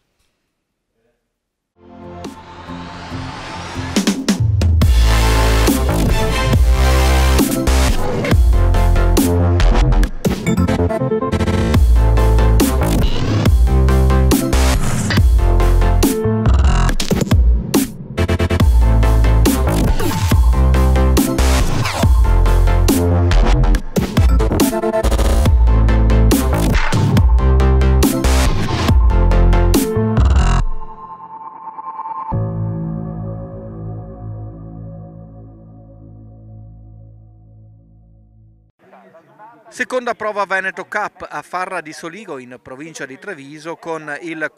Seconda prova Veneto Cup a Farra di Soligo in provincia di Treviso con il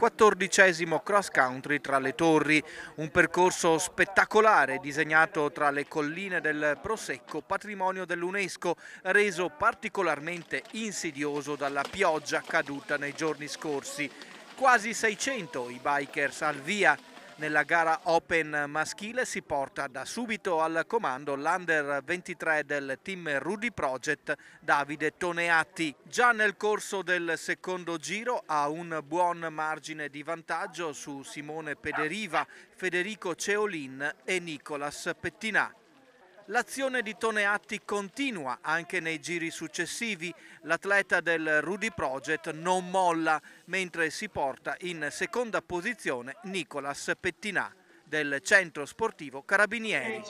14° cross country tra le torri, un percorso spettacolare disegnato tra le colline del Prosecco, patrimonio dell'UNESCO, reso particolarmente insidioso dalla pioggia caduta nei giorni scorsi. Quasi 600 i bikers al via. Nella gara open maschile si porta da subito al comando l'Under 23 del team Rudy Project, Davide Toneatti. Già nel corso del secondo giro ha un buon margine di vantaggio su Simone Pederiva, Federico Ceolin e Nicolas Pettinà. L'azione di Toneatti continua anche nei giri successivi. L'atleta del Rudy Project non molla, mentre si porta in seconda posizione Nicolas Pettinà del Centro Sportivo Carabinieri.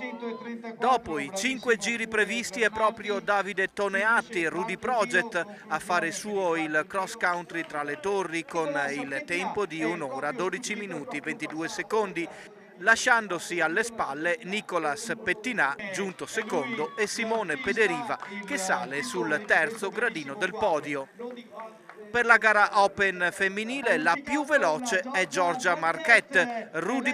Dopo i 5 giri previsti è proprio Davide Toneatti, Rudy Project, a fare suo il cross country tra le torri con il tempo di 1 ora 12 minuti 22 secondi. Lasciandosi alle spalle Nicolas Pettinà, giunto secondo, e Simone Pederiva, che sale sul terzo gradino del podio. Per la gara open femminile la più veloce è Giorgia Marchette, Rudy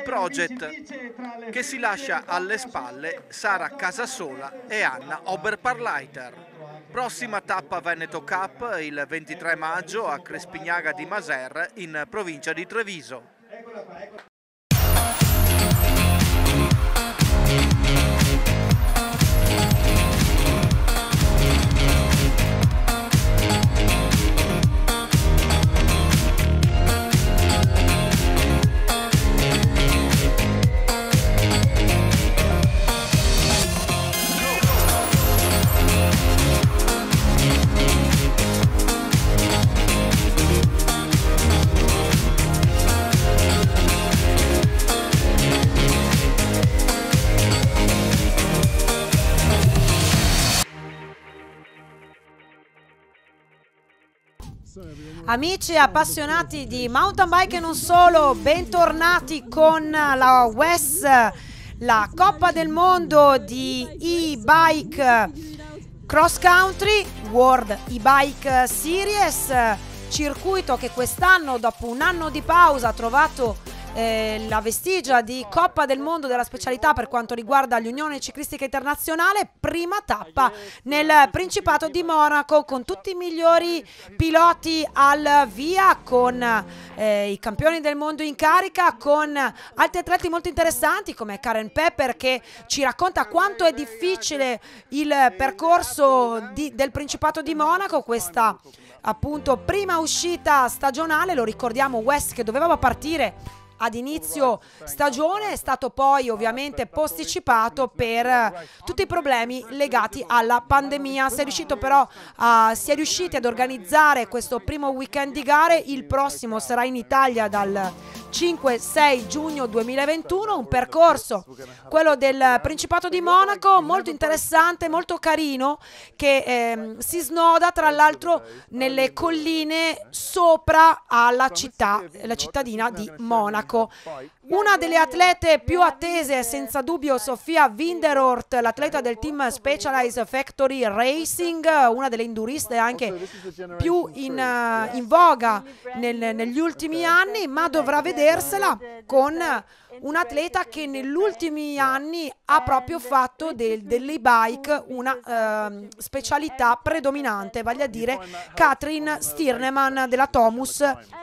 Project, che si lascia alle spalle Sara Casasola e Anna Oberparleiter. Prossima tappa Veneto Cup il 23 maggio a Crespignaga di Maser in provincia di Treviso. Amici appassionati di mountain bike e non solo, bentornati con la WES, la Coppa del Mondo di e-bike cross country, World e-bike Series, circuito che quest'anno, dopo un anno di pausa, ha trovato la vestigia di Coppa del Mondo della specialità per quanto riguarda l'Unione Ciclistica Internazionale. Prima tappa nel Principato di Monaco con tutti i migliori piloti al via, con i campioni del mondo in carica, con altri atleti molto interessanti come Karen Pepper, che ci racconta quanto è difficile il percorso del Principato di Monaco, questa appunto prima uscita stagionale. Lo ricordiamo, West, che doveva partire ad inizio stagione, è stato poi ovviamente posticipato per tutti i problemi legati alla pandemia. Si è riusciti ad organizzare questo primo weekend di gare. Il prossimo sarà in Italia dal 5-6 giugno 2021, un percorso, quello del Principato di Monaco, molto interessante, molto carino, che si snoda tra l'altro nelle colline sopra alla la cittadina di Monaco. Una delle atlete più attese è senza dubbio Sofia Winterholt, l'atleta del team Specialized Factory Racing, una delle enduriste anche più in voga negli ultimi anni, ma dovrà vedersela con un atleta che negli ultimi anni ha proprio fatto dell'e-bike una specialità predominante, vale a dire Katrin Stirnemann della Thomus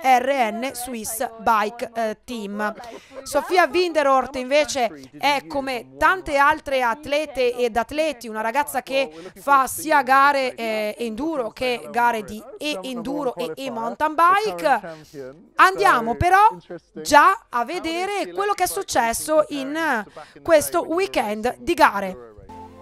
RN Swiss Bike Team. Sofia Winterholt invece è, come tante altre atlete ed atleti, una ragazza che fa sia gare enduro che gare di enduro e mountain bike. Andiamo però già a vedere quello che è successo in questo weekend di gare.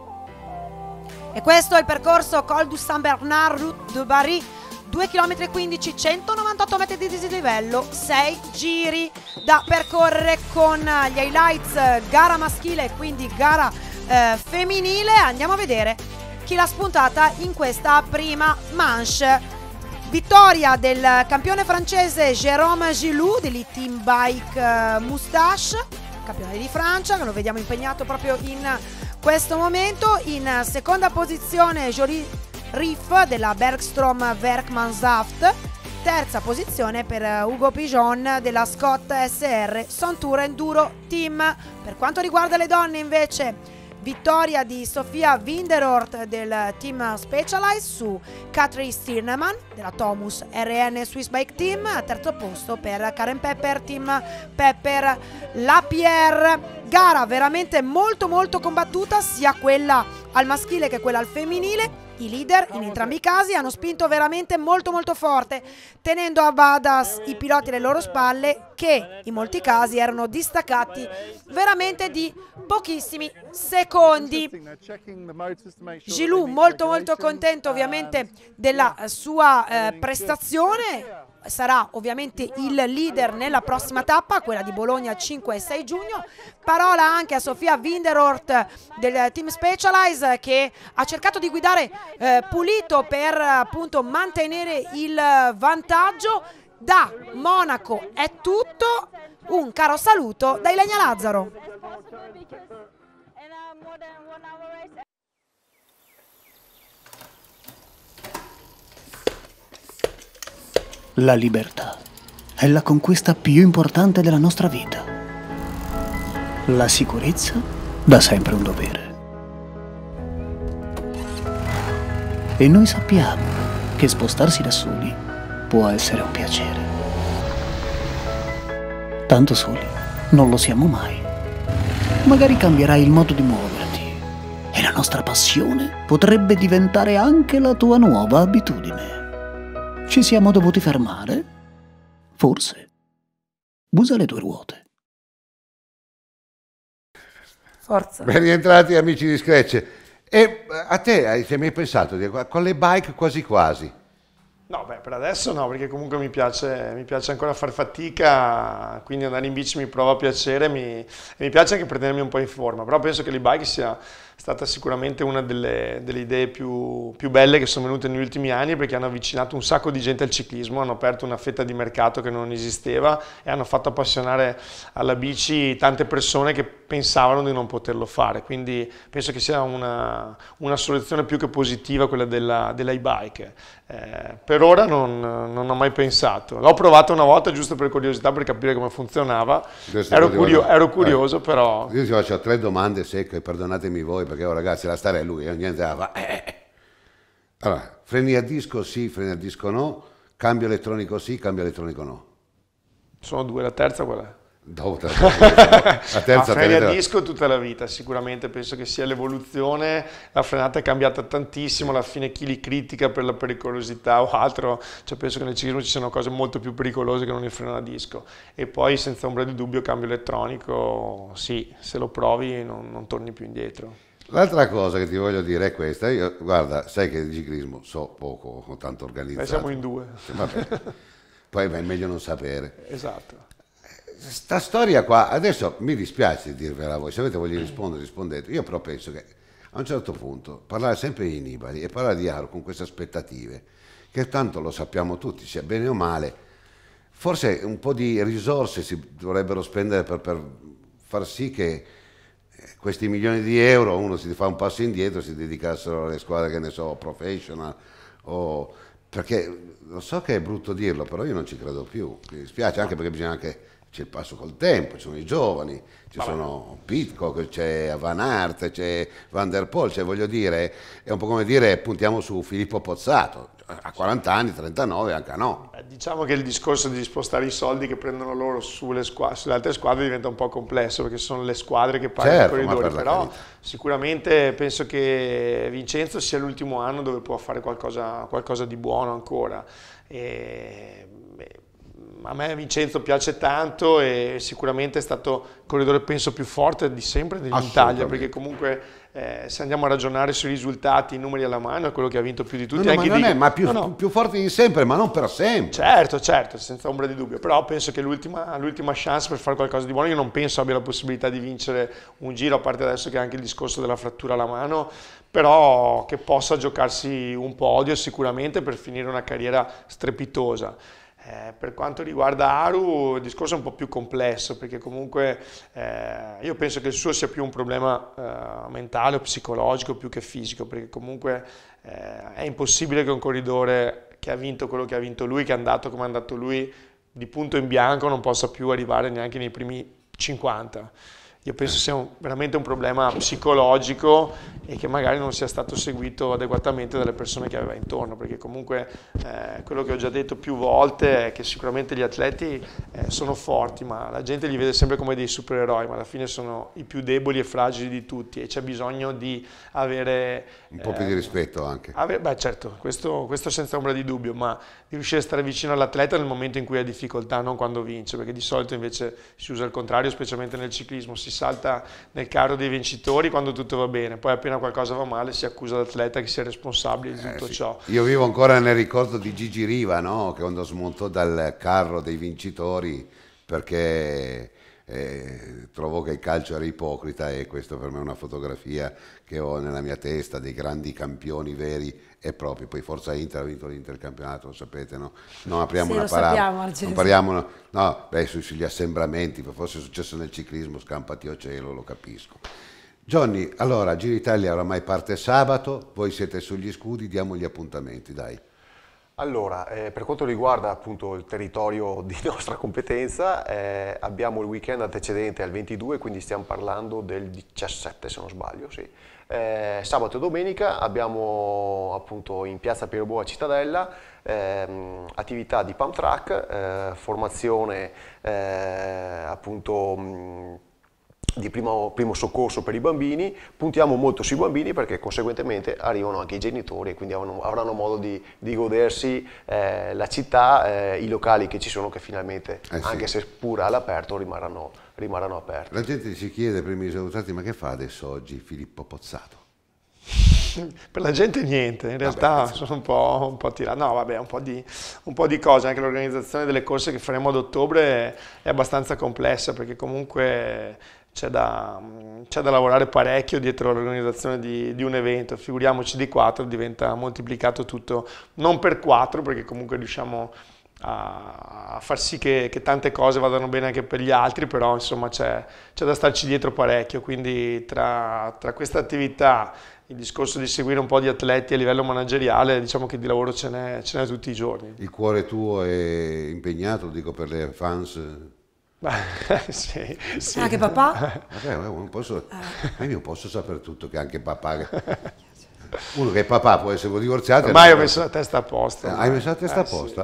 E questo è il percorso Col du Saint-Bernard, Route de Bari, 2,15 km, 198 metri di dislivello, 6 giri da percorrere con gli highlights gara maschile e quindi gara femminile. Andiamo a vedere chi l'ha spuntata in questa prima manche. Vittoria del campione francese Jérôme Gilou dell'E Team Bike Moustache, campione di Francia, che lo vediamo impegnato proprio in questo momento. In seconda posizione Jory Riff della Bergstrom Werkmannschaft. Terza posizione per Hugo Pigeon della Scott SR Sontour Enduro Team. Per quanto riguarda le donne invece, vittoria di Sofia Winterholt del team Specialized su Katrin Stirnemann della Thomus RN Swiss Bike Team. Terzo posto per Karen Pepper, team Pepper Lapierre. Gara veramente molto combattuta, sia quella al maschile che quella al femminile. I leader in entrambi i casi hanno spinto veramente molto forte, tenendo a bada i piloti alle loro spalle, che in molti casi erano distaccati veramente di pochissimi secondi. Gilou molto contento ovviamente della sua prestazione. Sarà ovviamente il leader nella prossima tappa, quella di Bologna 5 e 6 giugno. Parola anche a Sofia Winterholt del team Specialized, che ha cercato di guidare pulito per appunto mantenere il vantaggio. Da Monaco è tutto, un caro saluto da Ilenia Lazzaro. La libertà è la conquista più importante della nostra vita. La sicurezza da sempre un dovere. E noi sappiamo che spostarsi da soli può essere un piacere. Tanto soli non lo siamo mai. Magari cambierai il modo di muoverti e la nostra passione potrebbe diventare anche la tua nuova abitudine. Ci siamo dovuti fermare? Forse. Usa le tue ruote. Forza. Ben rientrati amici di Scratch. E a te hai mai pensato con le bike quasi quasi? No, beh, per adesso no, perché comunque mi piace ancora far fatica, quindi andare in bici mi prova a piacere, mi piace anche per tenermi un po' in forma, però penso che l'e-bike sia stata sicuramente una delle idee più belle che sono venute negli ultimi anni, perché hanno avvicinato un sacco di gente al ciclismo, hanno aperto una fetta di mercato che non esisteva e hanno fatto appassionare alla bici tante persone che pensavano di non poterlo fare, quindi penso che sia una soluzione più che positiva quella dell'e-bike. Per ora non ho mai pensato, l'ho provato una volta giusto per curiosità, per capire come funzionava, ero curioso però... Io ti faccio 3 domande secche, perdonatemi voi perché ragazzi la storia è lui, niente da fare. Allora, freni a disco sì, freni a disco no, cambio elettronico sì, cambio elettronico no. Sono 2, la terza qual è? Dopo la terza freni a disco tutta la vita, sicuramente penso che sia l'evoluzione, la frenata è cambiata tantissimo, alla fine chi li critica per la pericolosità o altro, cioè penso che nel ciclismo ci siano cose molto più pericolose che non il freno a disco, e poi senza ombra di dubbio cambio elettronico, sì, se lo provi non torni più indietro. L'altra cosa che ti voglio dire è questa, io guarda, sai che di ciclismo so poco, ho tanto organizzato. Siamo in 2. Vabbè. Poi è meglio non sapere. Esatto. Sta storia qua, adesso mi dispiace dirvela a voi, se avete voglia di rispondere, rispondete. Io però penso che a un certo punto parlare sempre di Nibali e parlare di Aru con queste aspettative, che tanto lo sappiamo tutti, sia bene o male, forse un po' di risorse si dovrebbero spendere per far sì che questi milioni di euro, uno si fa un passo indietro, si dedicassero alle squadre, che ne so, professional, o... perché lo so che è brutto dirlo, però io non ci credo più, mi dispiace, anche perché bisogna anche... C'è il passo col tempo, ci sono i giovani, ci sono Pidcock, c'è Van Aert, c'è Van der Poel, cioè voglio dire, è un po' come dire puntiamo su Filippo Pozzato, a 40 anni, 39, anche no. Diciamo che il discorso di spostare i soldi che prendono loro sulle altre squadre diventa un po' complesso, perché sono le squadre che pagano i corridori, però sicuramente penso che Vincenzo sia l'ultimo anno dove può fare qualcosa di buono ancora. A me Vincenzo piace tanto e sicuramente è stato il corridore penso più forte di sempre dell'Italia, perché comunque se andiamo a ragionare sui risultati, i numeri alla mano, è quello che ha vinto più di tutti. Più forte di sempre, ma non per sempre. Certo, senza ombra di dubbio, però penso che l'ultima chance per fare qualcosa di buono, io non penso abbia la possibilità di vincere un giro, a parte adesso che ha anche il discorso della frattura alla mano, però che possa giocarsi un podio sicuramente per finire una carriera strepitosa. Per quanto riguarda Aru il discorso è un po' più complesso, perché comunque io penso che il suo sia più un problema mentale o psicologico più che fisico, perché comunque è impossibile che un corridore che ha vinto quello che ha vinto lui, che è andato come è andato lui, di punto in bianco non possa più arrivare neanche nei primi 50. Io penso sia veramente un problema psicologico e che magari non sia stato seguito adeguatamente dalle persone che aveva intorno, perché comunque quello che ho già detto più volte è che sicuramente gli atleti sono forti, ma la gente li vede sempre come dei supereroi, ma alla fine sono i più deboli e fragili di tutti, e c'è bisogno di avere... un po' più di rispetto anche. Certo, questo senza ombra di dubbio, ma di riuscire a stare vicino all'atleta nel momento in cui ha difficoltà, non quando vince, perché di solito invece si usa il contrario, specialmente nel ciclismo, si salta nel carro dei vincitori quando tutto va bene, poi appena qualcosa va male si accusa l'atleta che sia responsabile di tutto ciò. Io vivo ancora nel ricordo di Gigi Riva, no? Che quando smontò dal carro dei vincitori perché trovò che il calcio era ipocrita, e questo per me è una fotografia che ho nella mia testa dei grandi campioni veri e propri. Poi Forza Inter ha vinto l'intercampionato, lo sapete, no? Non apriamo una parola, non parliamo, no, sugli assembramenti, forse è successo nel ciclismo, scampati o cielo, lo capisco. Johnny, allora Giro Italia oramai parte sabato, voi siete sugli scudi, diamo gli appuntamenti, dai. Allora, per quanto riguarda appunto il territorio di nostra competenza, abbiamo il weekend antecedente al 22, quindi stiamo parlando del 17 se non sbaglio, sì. Sabato e domenica abbiamo appunto in piazza Pierboa a Cittadella attività di pump track, formazione appunto di primo soccorso per i bambini. Puntiamo molto sui bambini perché conseguentemente arrivano anche i genitori e quindi avranno modo di godersi la città, i locali che ci sono, che finalmente anche se pure all'aperto rimarranno aperti. La gente si chiede, prima di salutati, ma che fa adesso oggi Filippo Pozzato? Per la gente niente, in realtà sono un po' tirato, no vabbè, un po' di cose, anche l'organizzazione delle corse che faremo ad ottobre è abbastanza complessa, perché comunque c'è da lavorare parecchio dietro l'organizzazione di un evento, figuriamoci di 4, diventa moltiplicato tutto, non per 4 perché comunque riusciamo a far sì che tante cose vadano bene anche per gli altri, però insomma c'è da starci dietro parecchio, quindi tra questa attività, il discorso di seguire un po' di atleti a livello manageriale, diciamo che di lavoro ce n'è tutti i giorni. Il cuore tuo è impegnato, dico, per le fans? Sì. Anche papà? Vabbè, non posso sapere tutto, che anche papà... Uno che è papà può essere divorziato. Ormai ho messo la testa a posto. Hai messo la testa a posto?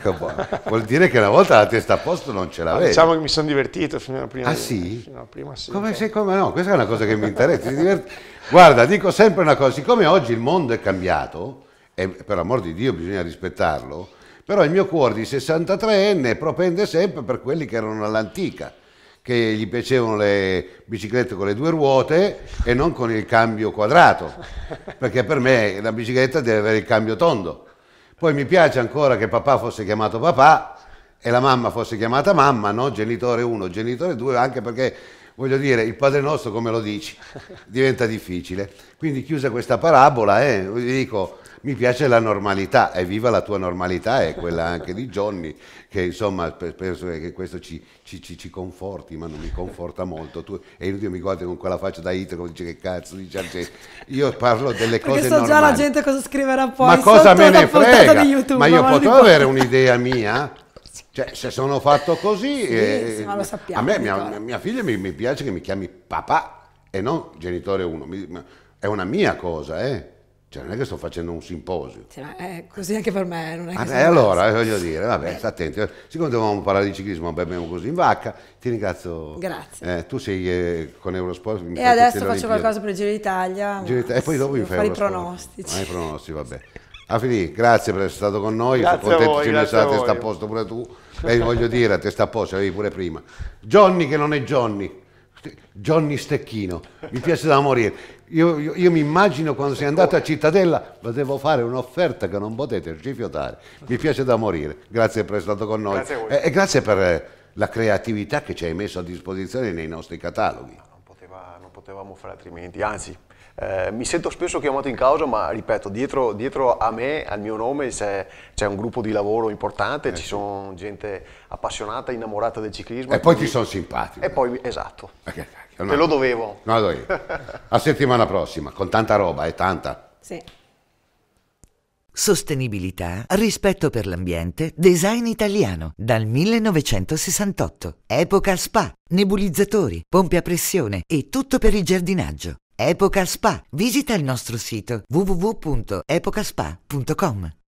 Vuol dire che una volta la testa a posto non ce l'avevi. Diciamo che mi sono divertito fino alla prima. Ah sì? Fino alla prima sì. Come no? Questa è una cosa che mi interessa. Guarda, dico sempre una cosa, siccome oggi il mondo è cambiato, e per l'amor di Dio bisogna rispettarlo, però il mio cuore di 63enne propende sempre per quelli che erano all'antica, che gli piacevano le biciclette con le 2 ruote e non con il cambio quadrato, perché per me la bicicletta deve avere il cambio tondo. Poi mi piace ancora che papà fosse chiamato papà e la mamma fosse chiamata mamma, no? Genitore 1, genitore 2, anche perché, voglio dire, il Padre Nostro, come lo dici, diventa difficile. Quindi, chiusa questa parabola, vi dico, mi piace la normalità, e viva la tua normalità, e quella anche di Johnny, che insomma penso che questo ci conforti, ma non mi conforta molto. E io mi guardo con quella faccia da Hitler, come dice, che cazzo dice, io parlo delle cose normali. Perché so già la gente cosa scriverà poi. Ma cosa me ne frega? Di YouTube, ma io potrò avere un'idea mia? Cioè, se sono fatto così, sì, ma lo sappiamo, a me mia figlia mi piace che mi chiami papà e non genitore 1, è una mia cosa, Cioè, non è che sto facendo un simposio. Sì, ma è così anche per me, non è che allora, voglio dire, vabbè, sta attenti. Siccome dovevamo parlare di ciclismo, beviamo così in vacca, ti ringrazio. Grazie. Tu sei con Eurosport. E adesso faccio qualcosa per il Giro d'Italia. E poi dopo mi fai i pronostici. I pronostici, vabbè. Finì, grazie per essere stato con noi, grazie sono contento che ci a messo la testa a posto pure tu. Voglio dire, a testa a posto, avevi pure prima. Johnny che non è Johnny. Johnny Stecchino, mi piace da morire. Io mi immagino quando sei andato a Cittadella, devo fare un'offerta che non potete rifiutare. Mi piace da morire. Grazie per essere stato con noi. Grazie a voi. E grazie per la creatività che ci hai messo a disposizione nei nostri cataloghi. Non potevamo fare altrimenti, anzi. Mi sento spesso chiamato in causa, ma ripeto, dietro a me, al mio nome, c'è un gruppo di lavoro importante, ci sono gente appassionata, innamorata del ciclismo. E poi ti sono simpatico. E poi, esatto, te lo dovevo. A settimana prossima, con tanta roba, tanta. Sì. Sostenibilità, rispetto per l'ambiente, design italiano, dal 1968. Epoca Spa, nebulizzatori, pompe a pressione e tutto per il giardinaggio. Epoca Spa. Visita il nostro sito www.epocaspa.com.